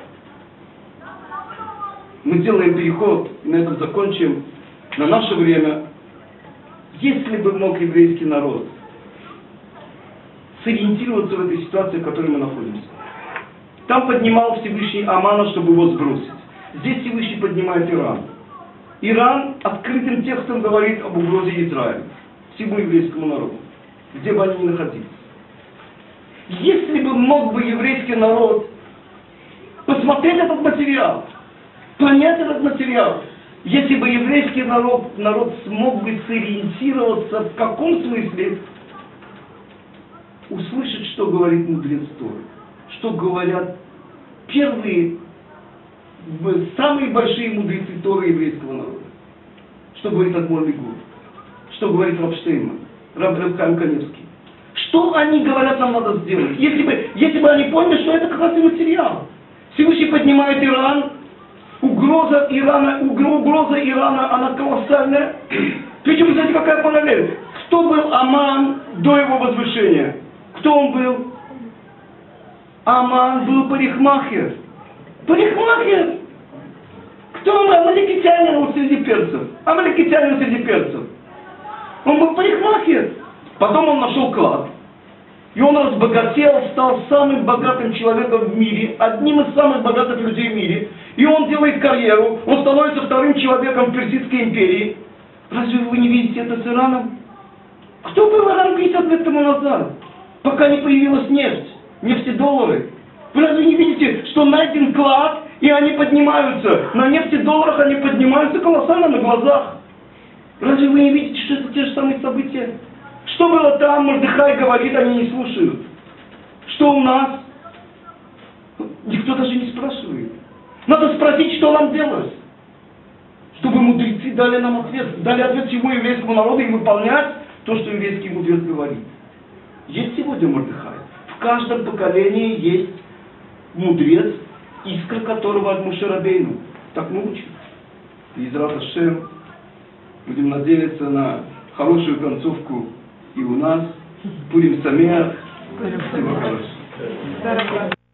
Мы делаем переход, и на этом закончим, на наше время. Если бы мог еврейский народ сориентироваться в этой ситуации, в которой мы находимся. Там поднимал Всевышний Амана, чтобы его сбросить. Здесь Всевышний поднимает Иран. Иран открытым текстом говорит об угрозе Израиля, всему еврейскому народу, где бы они ни находились. Если бы мог бы еврейский народ посмотреть этот материал, понять этот материал, если бы еврейский народ смог бы сориентироваться, в каком смысле, услышать, что говорит мудрец Торы, что говорят первые, самые большие мудрецы Торы еврейского народа. Что говорит Адмор Мигур, что говорит Рав Штейнман, Рав Хаим Каневский. Что они говорят, нам надо сделать? Если бы они поняли, что это как раз и материал. Всевышний поднимает Иран, угроза Ирана, она колоссальная. Причем, знаете, какая параллель? Кто был Аман до его возвышения? Кто он был? Аман был парикмахер. Парикмахер! Кто амаликитянин вот среди перцев? Амаликитянин среди перцев. Он был парикмахер. Потом он нашел клад. И он разбогател, стал самым богатым человеком в мире, одним из самых богатых людей в мире. И он делает карьеру, он становится вторым человеком в Персидской империи. Разве вы не видите это с Ираном? Кто был Иран 50 лет тому назад? Пока не появилась нефть, нефтедоллары. Вы разве не видите, что найден клад, и они поднимаются? На нефтедолларах они поднимаются колоссально на глазах. Разве вы не видите, что это те же самые события? Что было там, Мордехай говорит, они не слушают. Что у нас? Никто даже не спрашивает. Надо спросить, что нам делать. Чтобы мудрецы дали нам ответ. Дали ответ всему еврейскому народу и выполнять то, что еврейский мудрец говорит. Есть сегодня Мордехай. В каждом поколении есть мудрец, искра которого от Моше Рабейну. Так мы учим. И Израт Ашем будем надеяться на хорошую концовку и у нас. Пурим Самеах. Всего хорошего.